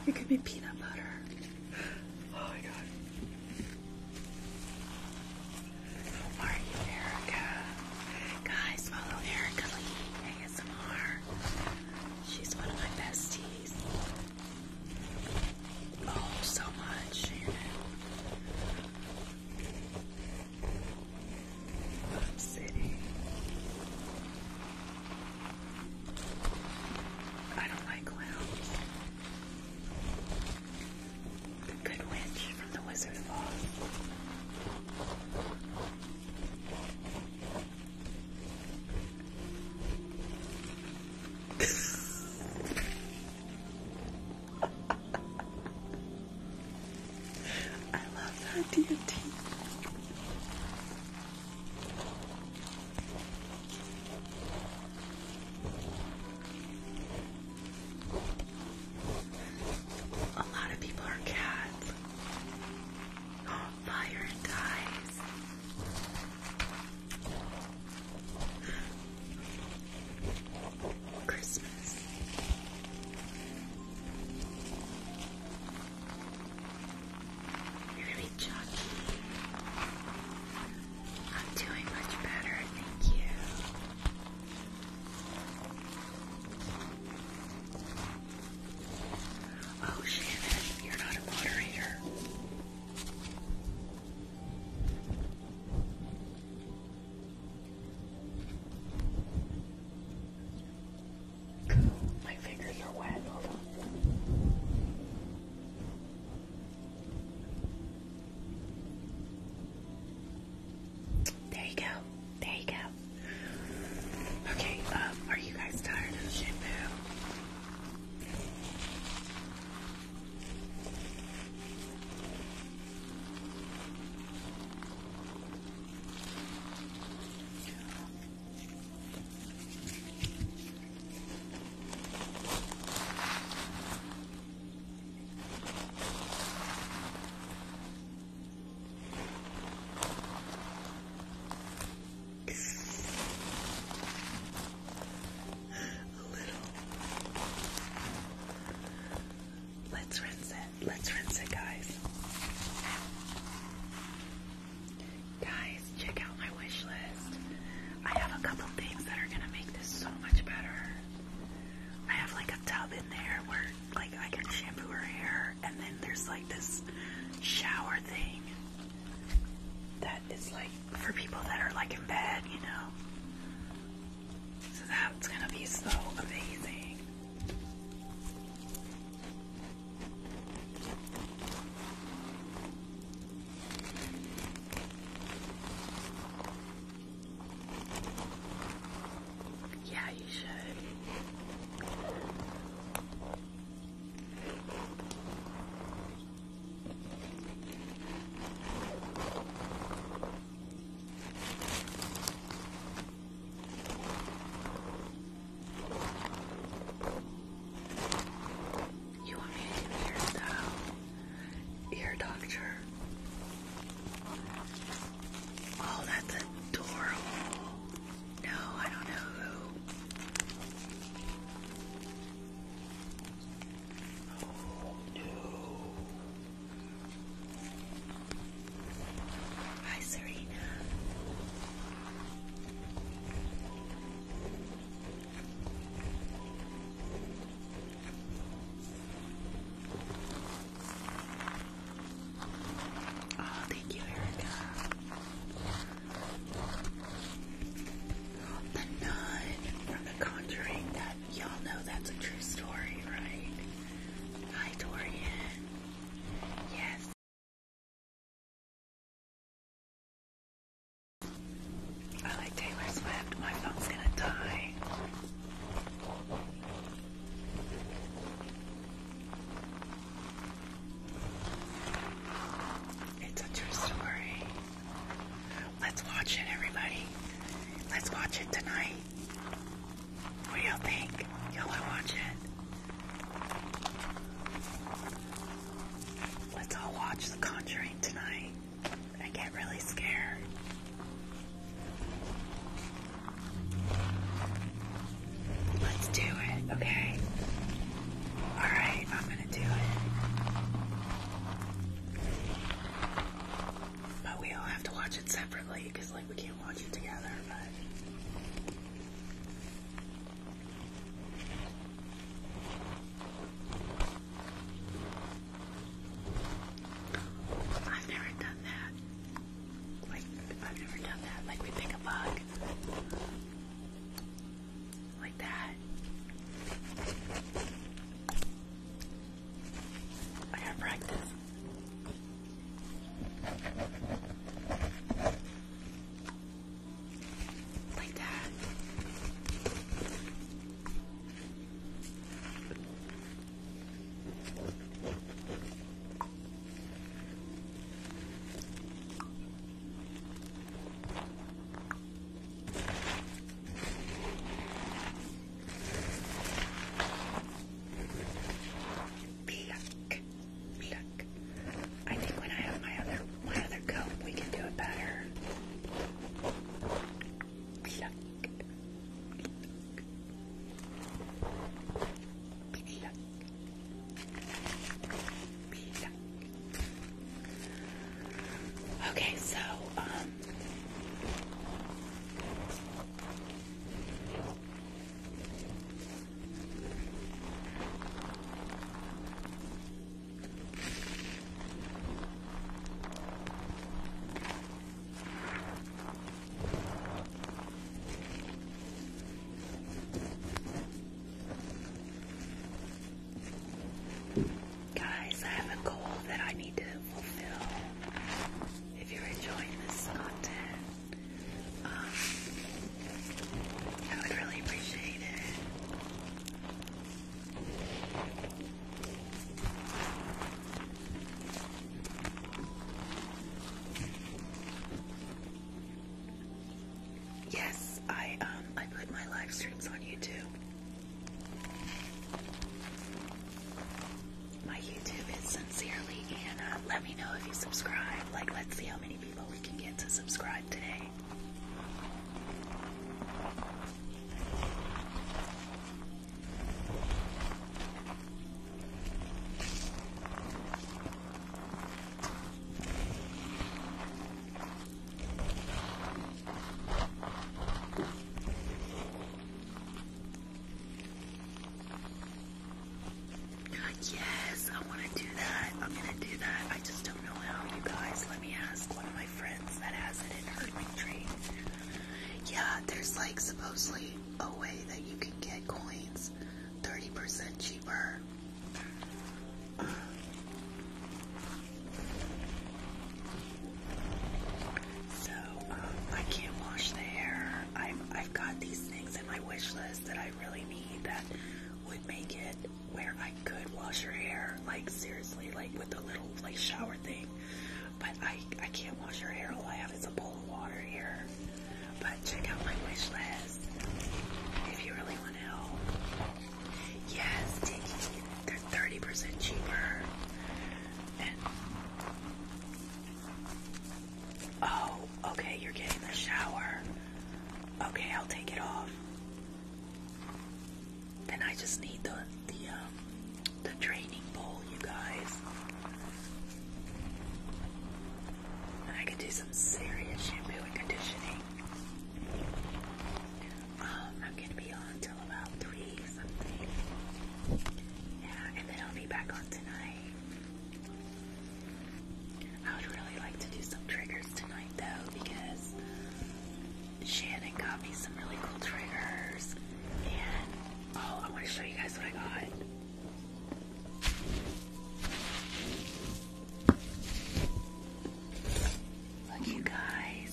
It could be peanut butter. Oh my god. How are you, Erica? Guys, follow Erica Lee ASMR. She's one of my besties. Oh, so much, Shannon. I'm sitting. I don't like clowns. The Good Witch from the Wizard of Oz. I love that D&D. A lot of people are cats. Fire and dies. Christmas. You're really chunky. I'm doing much better, thank you. Oh, Shannon, you're not a moderator. My fingers are wet. Hold on. There you go. There you go. Okay, are you guys tired of the shampoo? A little. Let's rinse it. Let's rinse it, guys. Guys, check out my wish list. I have a couple things that are gonna make this so much better. I have like a tub in there where like I can shampoo her hair, and then there's like this shower thing that is like for people that are like in bed, you know. So that's gonna be so amazing. Yeah, you should. practice. Like that. Pluck, pluck. I think when I have my other comb, we can do it better. Pluck, pluck, pluck. Okay, so guys, I have a goal that I need to fulfill. If you're enjoying this content, I would really appreciate it. Yes, I put my live streams on YouTube. My YouTube is Sincerely Anna. Let me know if you subscribe. Like, let's see how many people we can get to subscribe today. Yes, I want to do that. I'm going to do that. I just don't know how, you guys. Let me ask one of my friends that has it in her link tree. Yeah, there's like supposedly a way that you can get coins 30% cheaper. So, I can't wash the hair. I've got these things in my wish list that I really need that would make it where I could wash her hair, like seriously, like with a little like shower thing. But I can't wash her hair. All I have is a bowl of water here. But check out my wish list if you really want to help. Yes, Tiki, they're 30% cheaper. And oh, okay, you're getting the shower. Okay, I'll take it off. Then I just need the draining bowl, you guys. And I can do some serious shampoo and conditioning. I'm gonna be on till about 3 something. Yeah, and then I'll be back on tonight. I would really like to do some triggers tonight though, because Shannon got me some really cool triggers. And oh, I want to show you guys what I got. Look, you guys.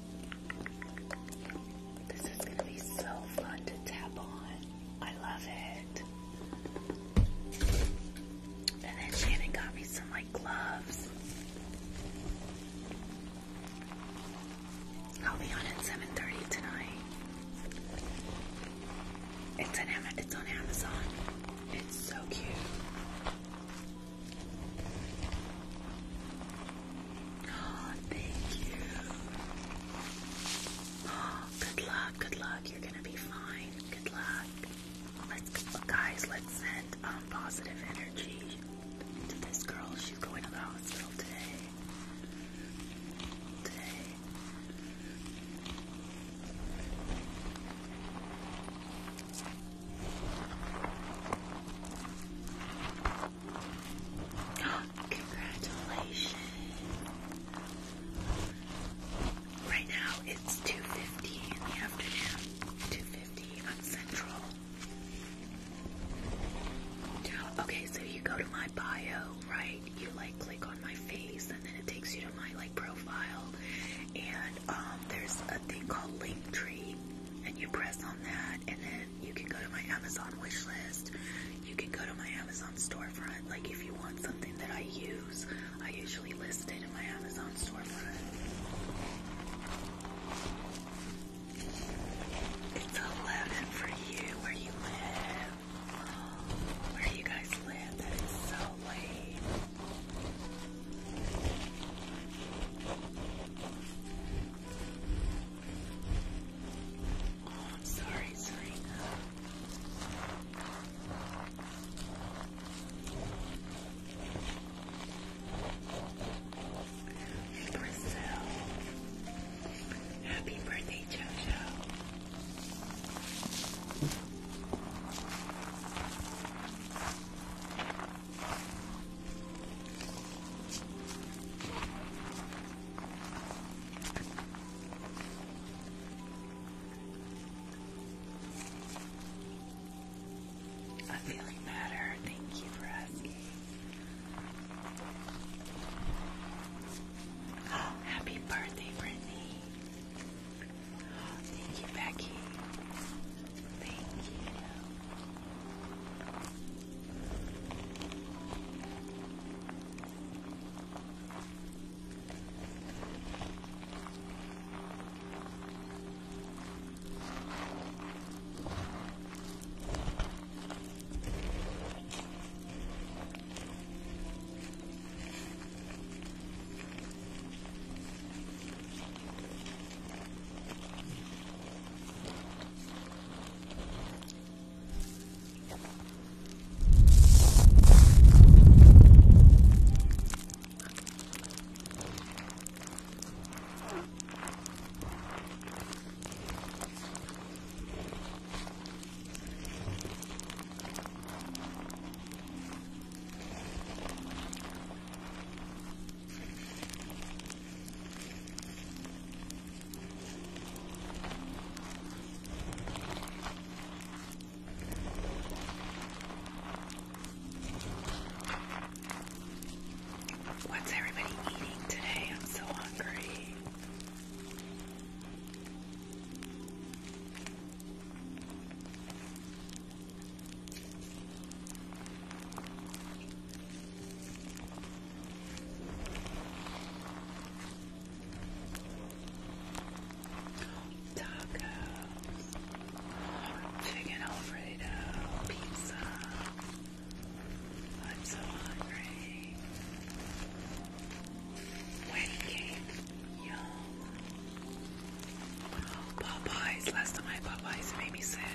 This is going to be so fun to tap on. I love it. And then Shannon got me some like gloves. I'll be on at 7:30 tonight. It's on Amazon. It's go to my bio, right, you like click on my face and then it takes you to my like profile, and there's a thing called Linktree, and you press on that, and then you can go to my Amazon wish list. You can go to my Amazon storefront. Like if you want something that I use, I usually list it in my Amazon storefront. It's 11 for you where you live. Where you guys live, that is so late. Oh, I'm sorry, Serena. Brazil. Happy birthday, Jojo. I'm feeling better. Thank you for asking. Oh, happy birthday, Brittany. Thank you, Becky. Thank you. What's everybody eating today? I'm so hungry. Tacos, chicken Alfredo, pizza. I'm so hungry. Wedding cake, yum. Popeyes, last time I had Popeyes, it made me sick.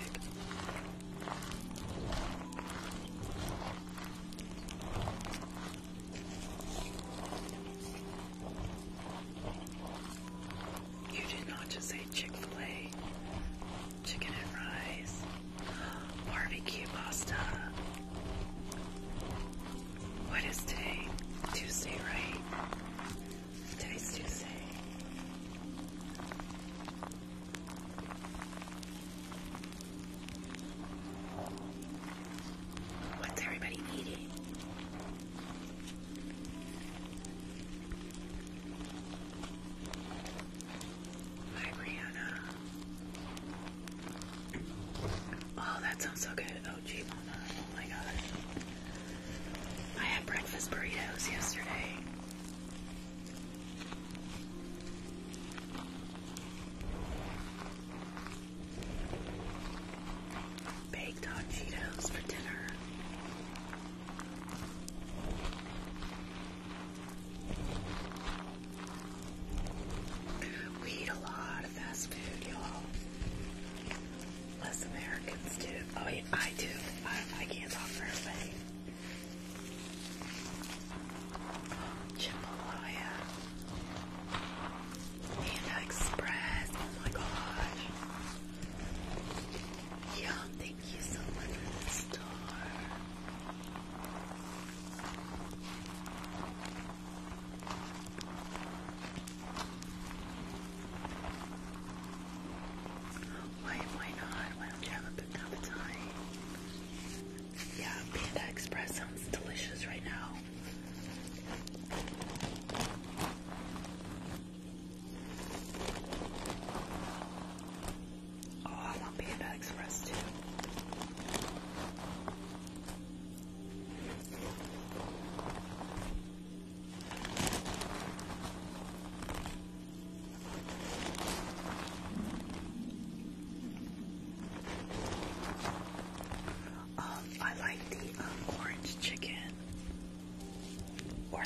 You did not just say Chick-fil-A, chicken and rice, barbecue pasta. What is today? Tuesday, right? Today's Tuesday. What's everybody eating? Hi, Brianna. Oh, that sounds so good. Oh, gee, Mama. Oh my gosh. I had breakfast burritos yesterday. Baked hot Cheetos for dinner. We eat a lot of fast food, y'all. Us Americans do. Oh, yeah, I do. I can't talk for everybody. or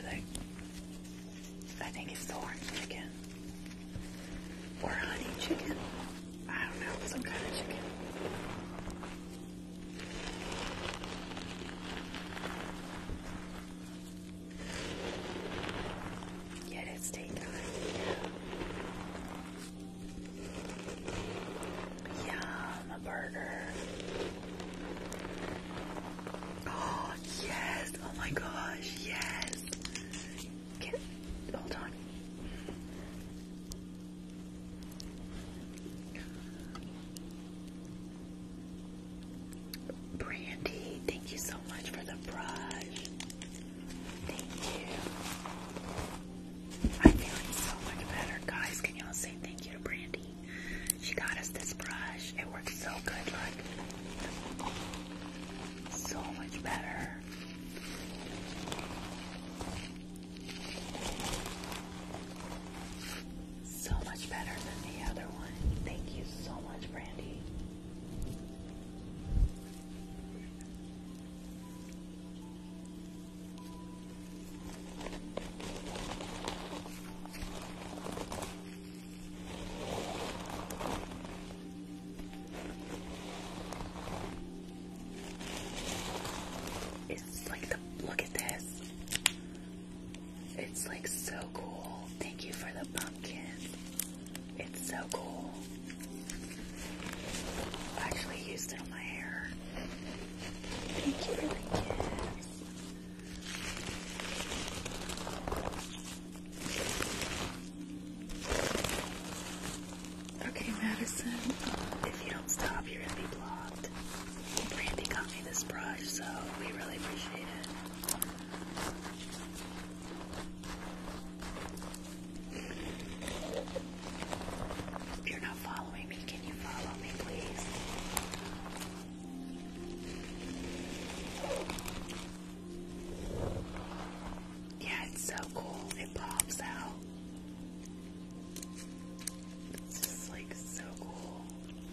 I think it's the orange chicken. Or honey chicken. I don't know, some kind of chicken. Yeah, it's daytime. Yeah. Yum, a burger. Oh, yes. Oh my gosh, yes. Hold on. Brandy, thank you so much for the brush. Thank you. I'm feeling so much better. Guys, can y'all say thank you to Brandy? She got us this brush. It works so good, like so much better. So much better than the other one. Thank you so much, Brandy. It's like look at this. It's like so cool. Thank you for the pumpkins. It's so cool. I actually used it on my hair. Thank you for the gifts. Okay, Madison, if you don't stop, you're gonna be blocked. Brandy got me this brush, so we really appreciate it. If you're not following me, can you follow me, please? Yeah, it's so cool. It pops out. It's just like so cool.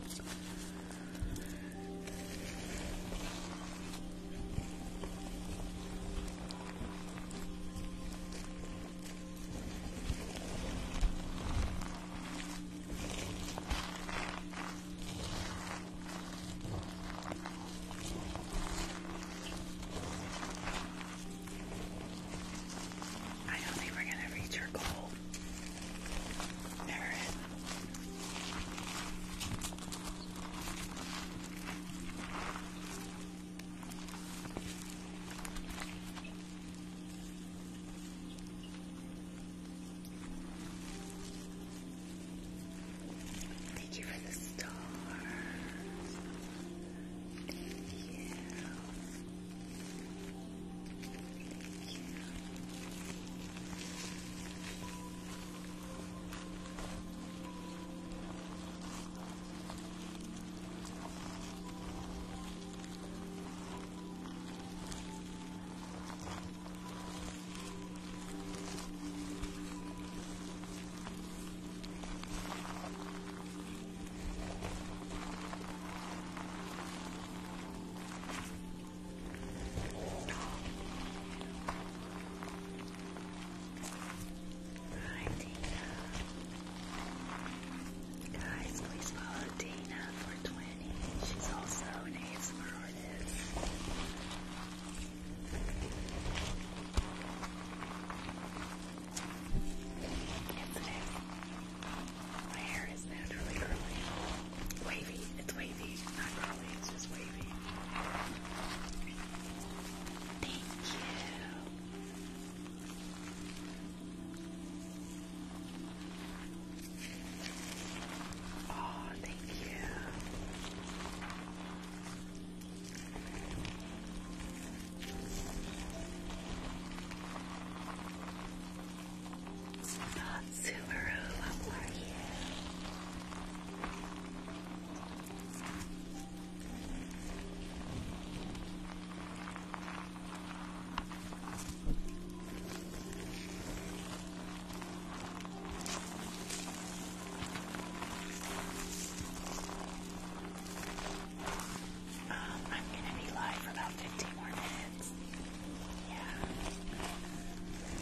I don't think we're gonna reach our goal. Merit. Thank you for the stars. Thank you. Thank you. Hi, Dana. Guys, please follow Dana for 20. She's also an ASMR artist. Yes, it is. My hair is naturally curly. Wavy. It's wavy. Not curly. It's just wavy. Thank you. Oh, thank you. Subaru, how are you? I'm gonna be live for about 15 more minutes. Yeah.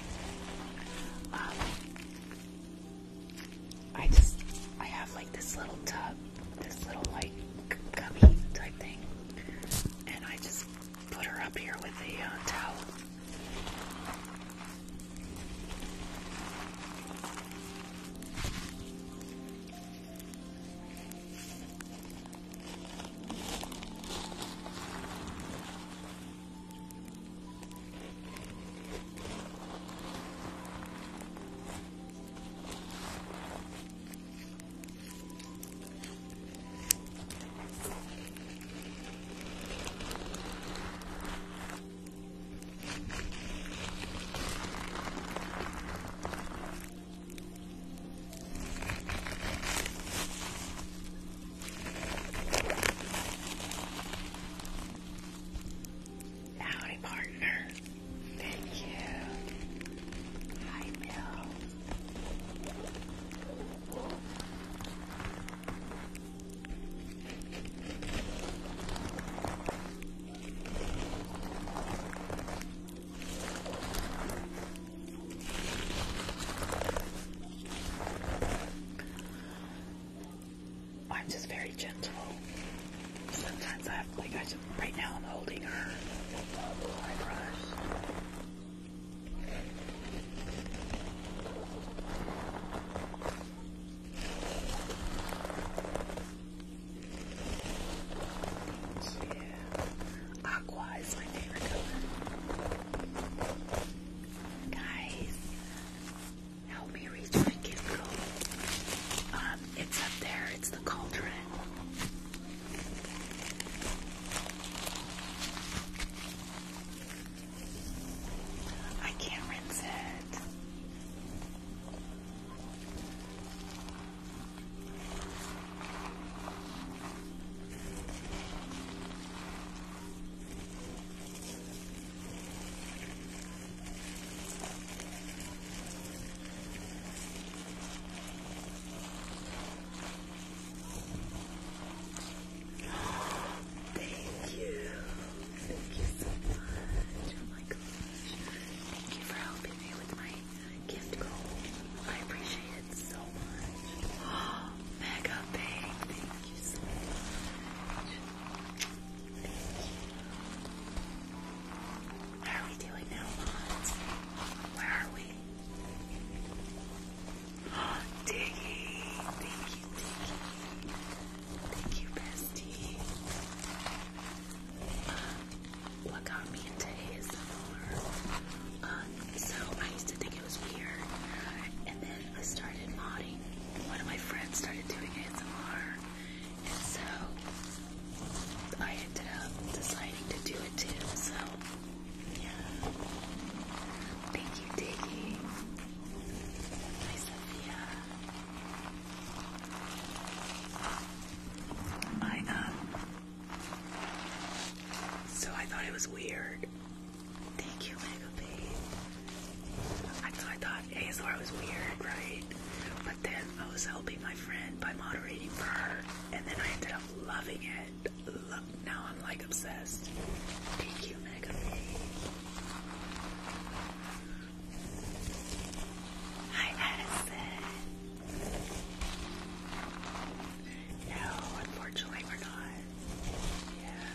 was helping my friend by moderating for her, and then I ended up loving it. Now I'm like obsessed. Thank you, Mega B. Hi, Addison. No, unfortunately we're not. Yeah.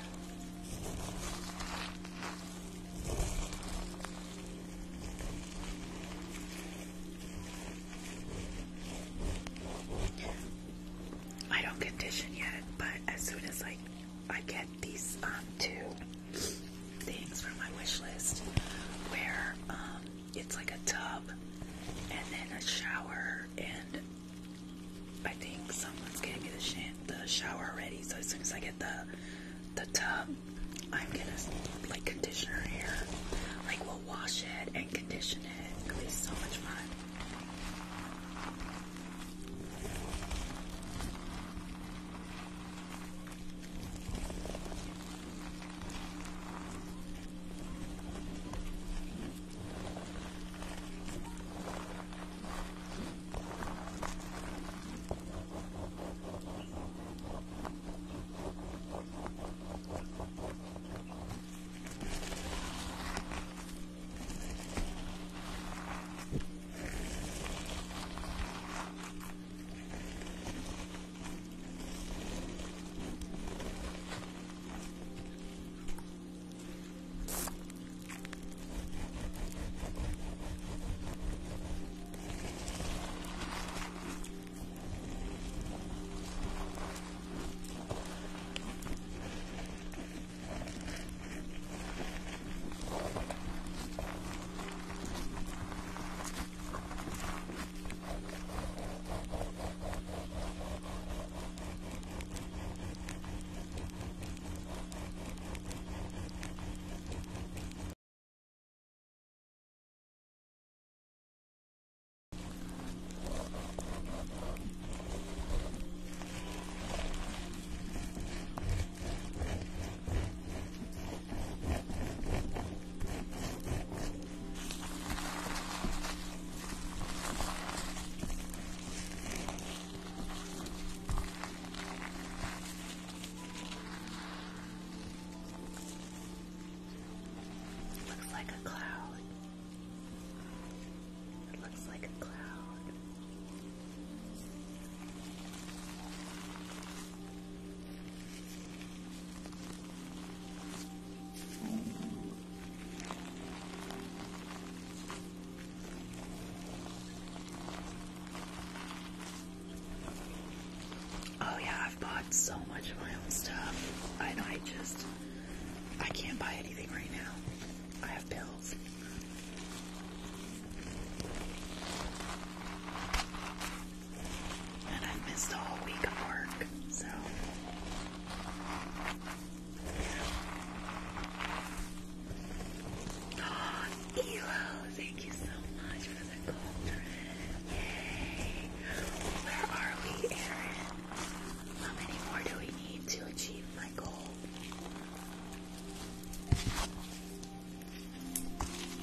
I don't condition yet, but as soon as I get these two things from my wish list, where it's like a tub and then a shower, and I think someone's getting me the shower already. So as soon as I get the tub, I'm gonna like condition her hair. Like we'll wash it and condition it. It'll be so much fun. So much of my own stuff. I can't buy anything right now. I have bills. And I've missed a whole week of work, so. Oh, Elo, thank you so much for the cauldron. Yay! Where are we, Erin? How many more do we need to achieve my goal?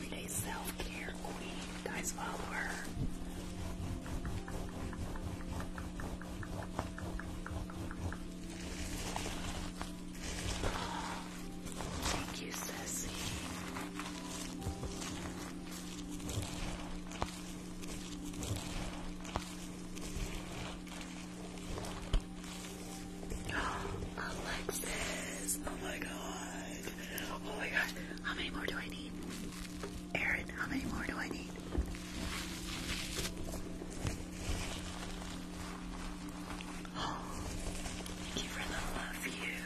everyday self-care queen. Guys, follow her. Thank you, Sissy. Alexis. Oh my god. Oh my god. How many more do I need? Erin, how many more do I need? Oh, thank you for the love you.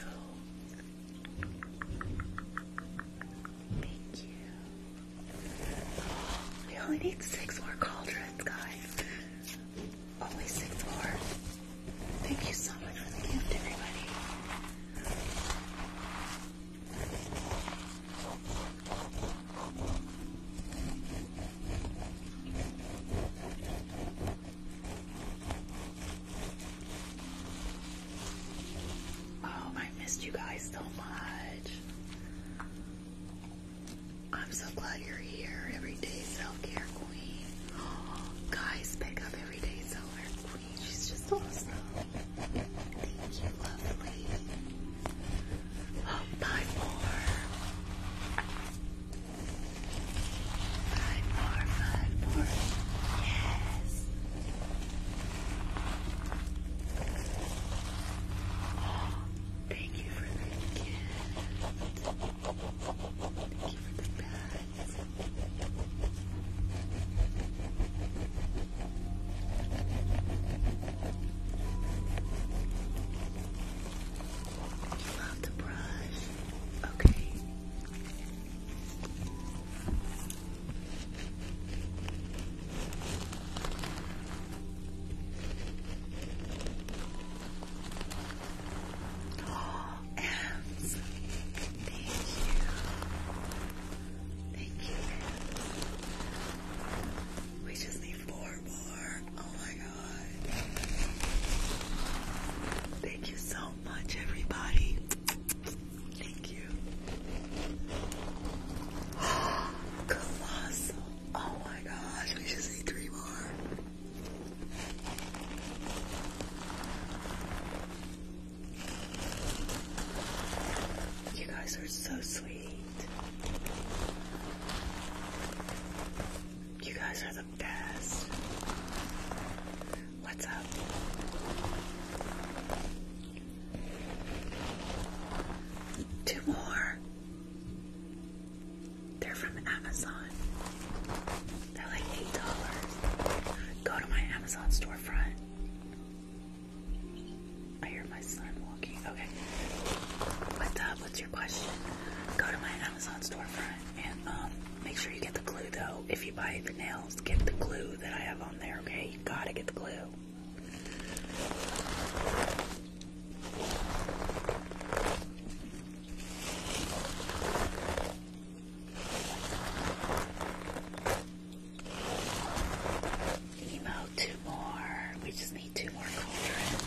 Thank you. We only need 6 more cauldrons, guys. Only 6 more. Thank you so much for the gift, everybody. Oh, I missed you guys so much. I'm so glad you're here, Everyday Self-Care Queen. Guys, pick up Everyday Self-Care Queen. She's just awesome. Thank you, lovely. Oh, 5 more. 5 more, 5 more. Yes. Thank you for the gift. Thank you for the bags. You love the brush. Okay. Oh, Ems. Thank you. Thank you, Ems. We just need 4 more. Oh my god. Thank you so much, everybody. Thank you. Colossal. Oh my gosh, we just need 3 more. You guys are so sweet. You guys are the best. What's up? Two more. They're from Amazon. They're like $8. Go to my Amazon storefront. I hear my son walking. Okay. What's up? What's your question? Go to my Amazon storefront and make sure you get the glue though. If you buy the nails, get the glue that I have on there, okay? You gotta get the glue. Emo, 2 more. We just need 2 more cauldrons.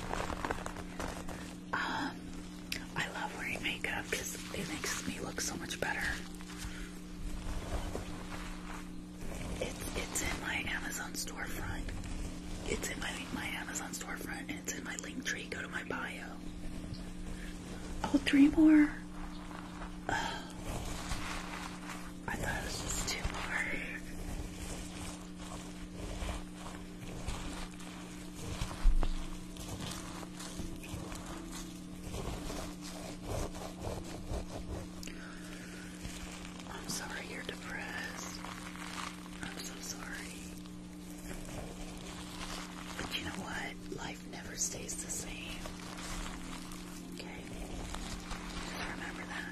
I love wearing makeup because it makes me look so much better. It's in my Amazon storefront. It's in my Amazon storefront and it's in my link tree. Go to my bio. Oh, 3 more? Oh, I thought it was just 2 more. I'm sorry you're depressed. I'm so sorry. But you know what? Life never stays the same. Okay? Just remember that.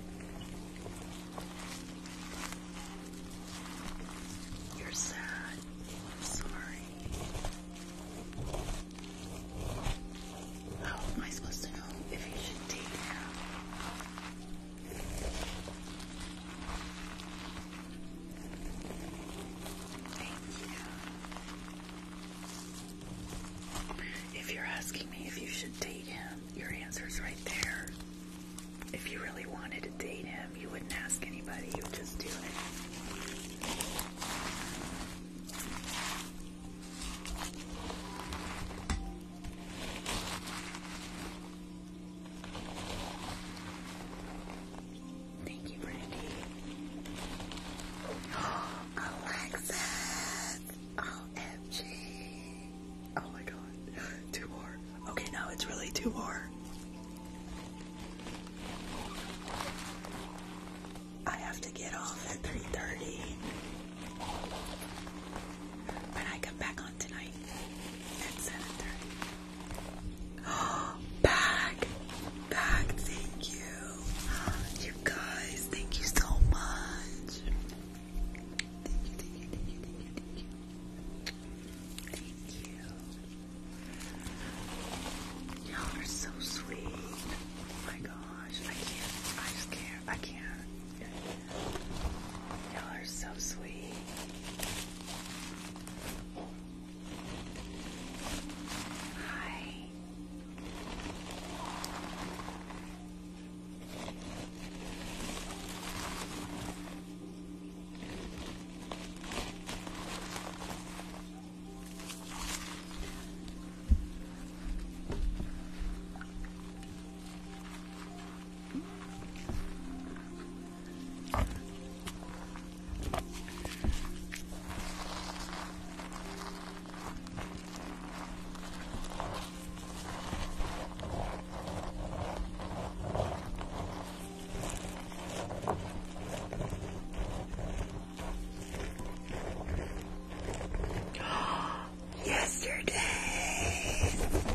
You're sad. I'm sorry. How am I supposed to know if you should date him? Thank you. If you're asking me if you should date him, your answer's right there. If you really wanted to date him, you wouldn't ask anybody, you would just do it. off at 3:30. And I come back on tonight at 7:30. Back, thank you. You guys, thank you so much. Thank you. Y'all are so sweet. Oh my gosh, I just can't. Y'all are so sweet. Hi. Yesterday.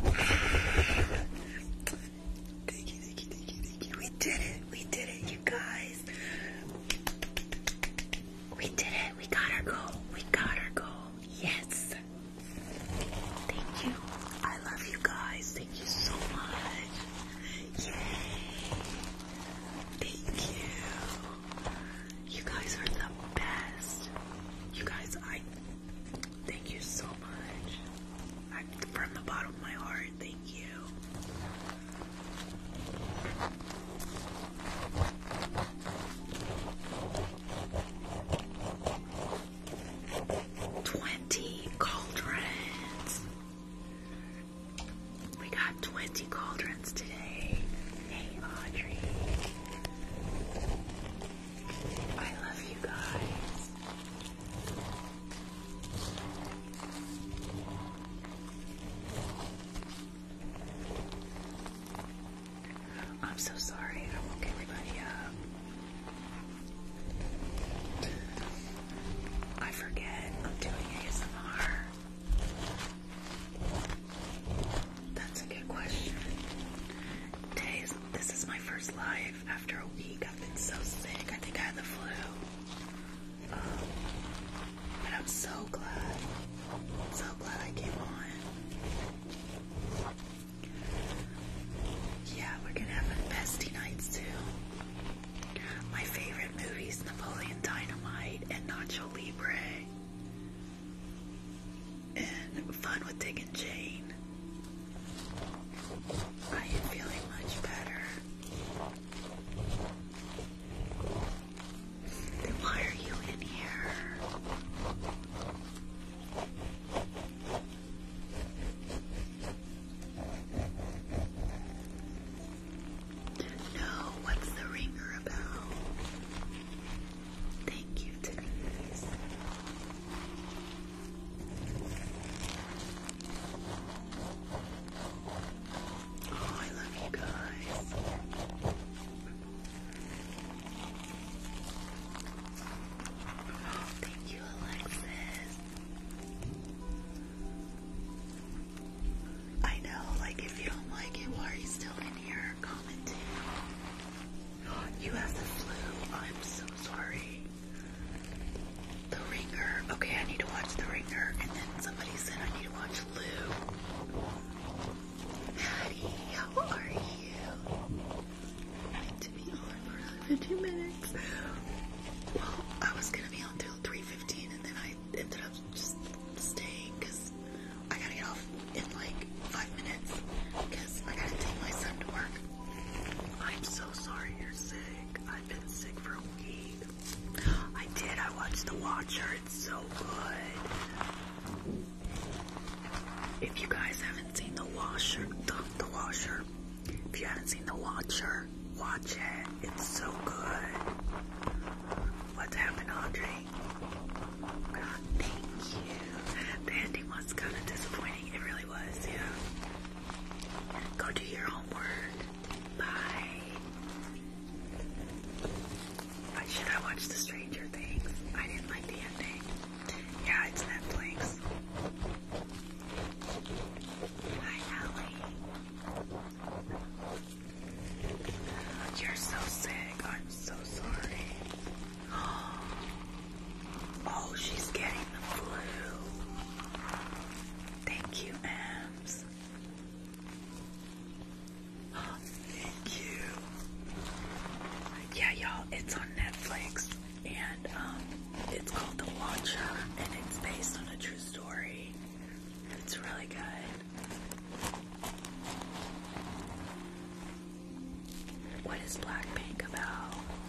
Thank you. We did it, you guys. We did it. We got our goal. Yes. Thank you. I love you guys. Thank you so much. Yay. Thank you. You guys are the best. You guys, thank you so much. From the bottom of my heart, thank you. We got 20 cauldrons today. Hey, Audrey. I love you guys. I'm so sorry. I woke everybody up. I forget I'm doing ASMR. That's a good question. This is my first live after a week. I've been so sick. I think I had the flu. But I'm so glad I came on. Yeah, we're gonna have a bestie night soon. My favorite movies, Napoleon Dynamite and Nacho Libre. And Fun with Dick and Jane. I am feeling much better. Then why are you in here? No, what's the ringer about? Thank you, Denise. Oh, I love you guys. Thank you, Alexis. I know, like, if you don't like it, why are you still in here commenting? You have the flu. I'm so sorry. The Ringer. Okay, I need to watch The Ringer. And then somebody said I need to watch Lou. Maddie, how are you? I need to be on for another 15 minutes. Well, I was gonna be on till 3:15 and then I ended up just staying because I gotta get off in like 5 minutes because I gotta take my son to work. I'm so sorry you're sick. I've been sick for a week. I did. I watched The Watcher. It's so good. If you guys haven't seen The Watcher, if you haven't seen The Watcher, watch it. It's so good. What's happened, Audrey? Thank you. The ending was kind of disappointing. It really was, yeah. Go do your homework. Bye. Should I watch The Stranger Y'all, it's on Netflix, and it's called The Watcher, and it's based on a true story. It's really good. What is Blackpink about?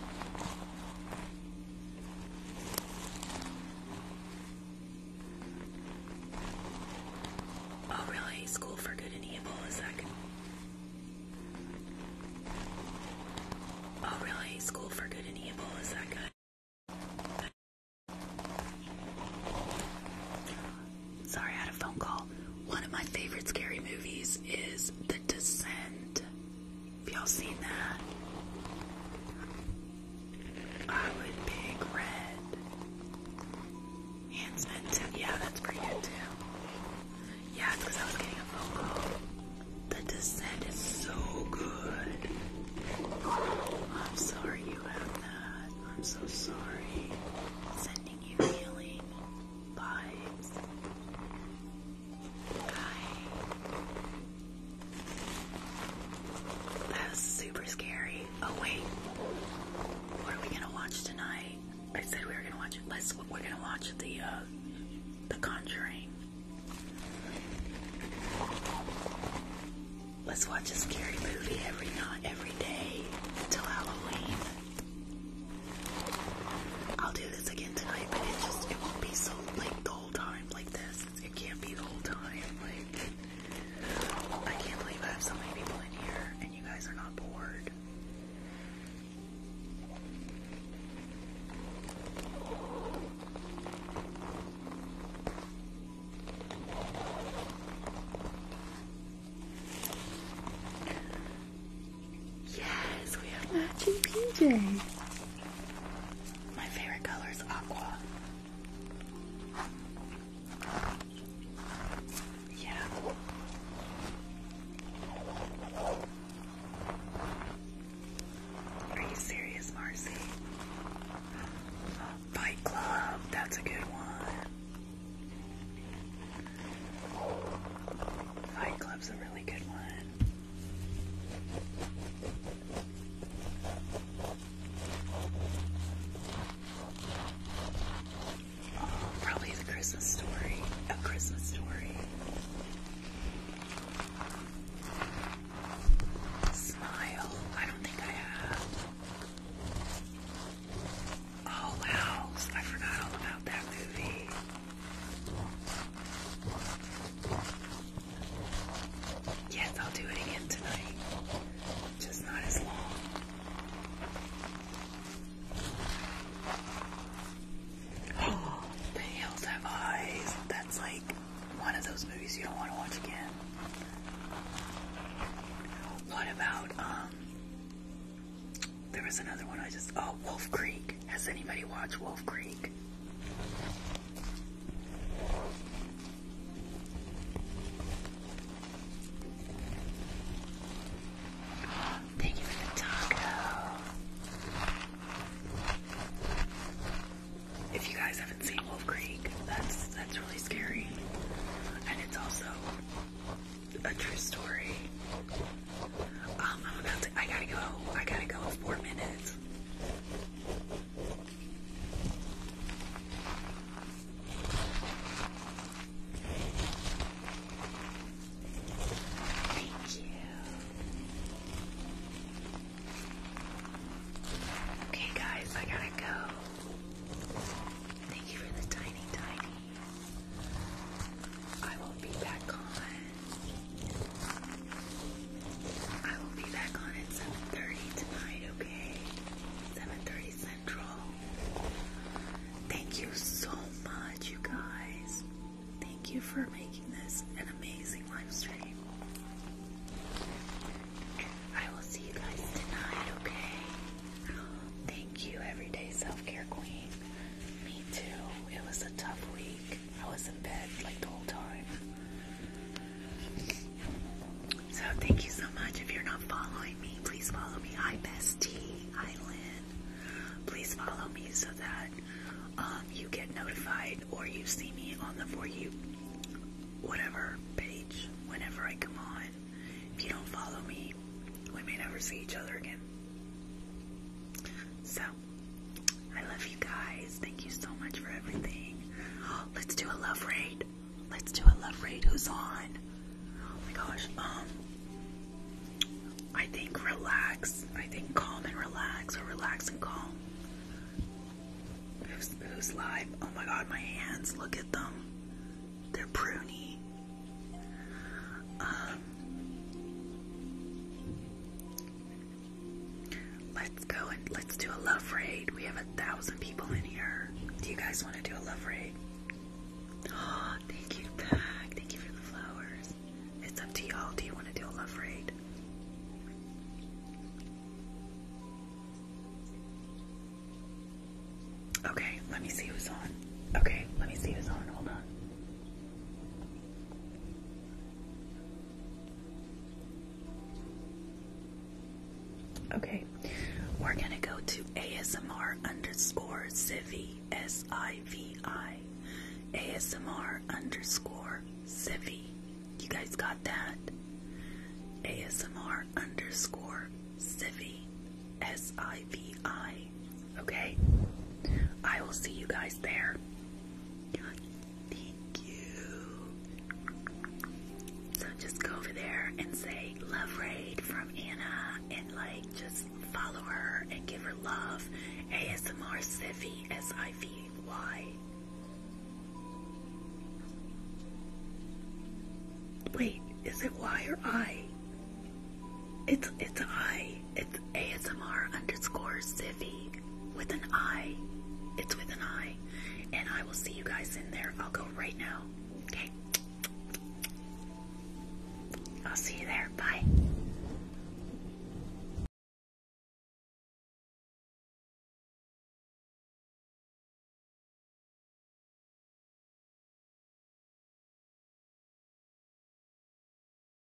Oh, really? School for Good and Evil? Is that good? Oh, really? School for Good and Evil? Is that good? Sorry, I had a phone call. One of my favorite scary movies is The Descent. Have y'all seen that? I would pick Red. Handsman too. Yeah, that's pretty good too. Yeah, it's because I was getting a phone call. The Descent is so good. I'm sorry you have that. I'm so sorry. Sending you healing vibes. Hi. That was super scary. Oh wait. What are we gonna watch tonight? I said we were gonna watch it. We're gonna watch The Conjuring. Let's watch a scary movie every night, every day until Halloween. I'll do this again tonight, but it won't be so like the whole time like this. It can't be the whole time. Like, I can't believe I have so many people in here and you guys are not bored. Yes, we have matching PJs. My favorite color is aqua. Yeah. Are you serious, Marcy? Fight Club, that's a good one. Fight Club's a really good one. Probably The Christmas Story. A Christmas Story. Smile. I don't think I have. Oh, House. I forgot all about that movie. Yes, I'll do it again tonight. Just not as long. The Hills Have Eyes. That's like one of those movies you don't want to watch again. What about, there was another one Wolf Creek. Has anybody watched Wolf Creek? Thank you for the taco. If you guys haven't seen Wolf Creek, that's really scary. And it's also a true story. I gotta go in 4 minutes. Thank you. Okay guys, I gotta go. Thank you for the tiny. I will be back on. At 7:30 tonight, okay? 7:30 Central. Thank you so much, you guys. Thank you for making this an amazing live stream. I will see you guys tonight, okay? Thank you, Everyday Self-Care Queen. Me too. It was a tough week. I was in bed like the whole time. So thank you so much. If you're not following me, please follow me. Hi Bestie. Hi Lynn. Please follow me so that you get notified or you see me on the For You whatever page whenever I come on. If you don't follow me, we may never see each other again. So, I love you guys. Thank you so much for everything. Let's do a love raid. Let's do a love raid. Who's on? Oh my gosh. I think relax. I think calm and relax, or relax and calm. Who's live? Oh my god, my hands. Look at them. They're pruny. Let's go and let's do a love raid. We have 1,000 people in here. Do you guys want to do a love raid? Oh, thank you, Pack. Thank you for the flowers. It's up to y'all. Do you want to do a love raid? Okay, let me see who's on. Okay, let me see who's on. Hold on. Okay, we're gonna go to ASMR_Sivi, S-I-V-I, ASMR_Sivi. You guys got that? ASMR_Sivi, S-I-V-I. Okay, I will see you guys there. Thank you. So just go over there and say love raid from Anna, and like just follow her and give her love. ASMR Sivi, S-I-V-Y. Wait, is it Y or I? It's I. It's ASMR_Sivi with an I. It's with an I. And I will see you guys in there. I'll go right now. Okay. I'll see you there. Bye.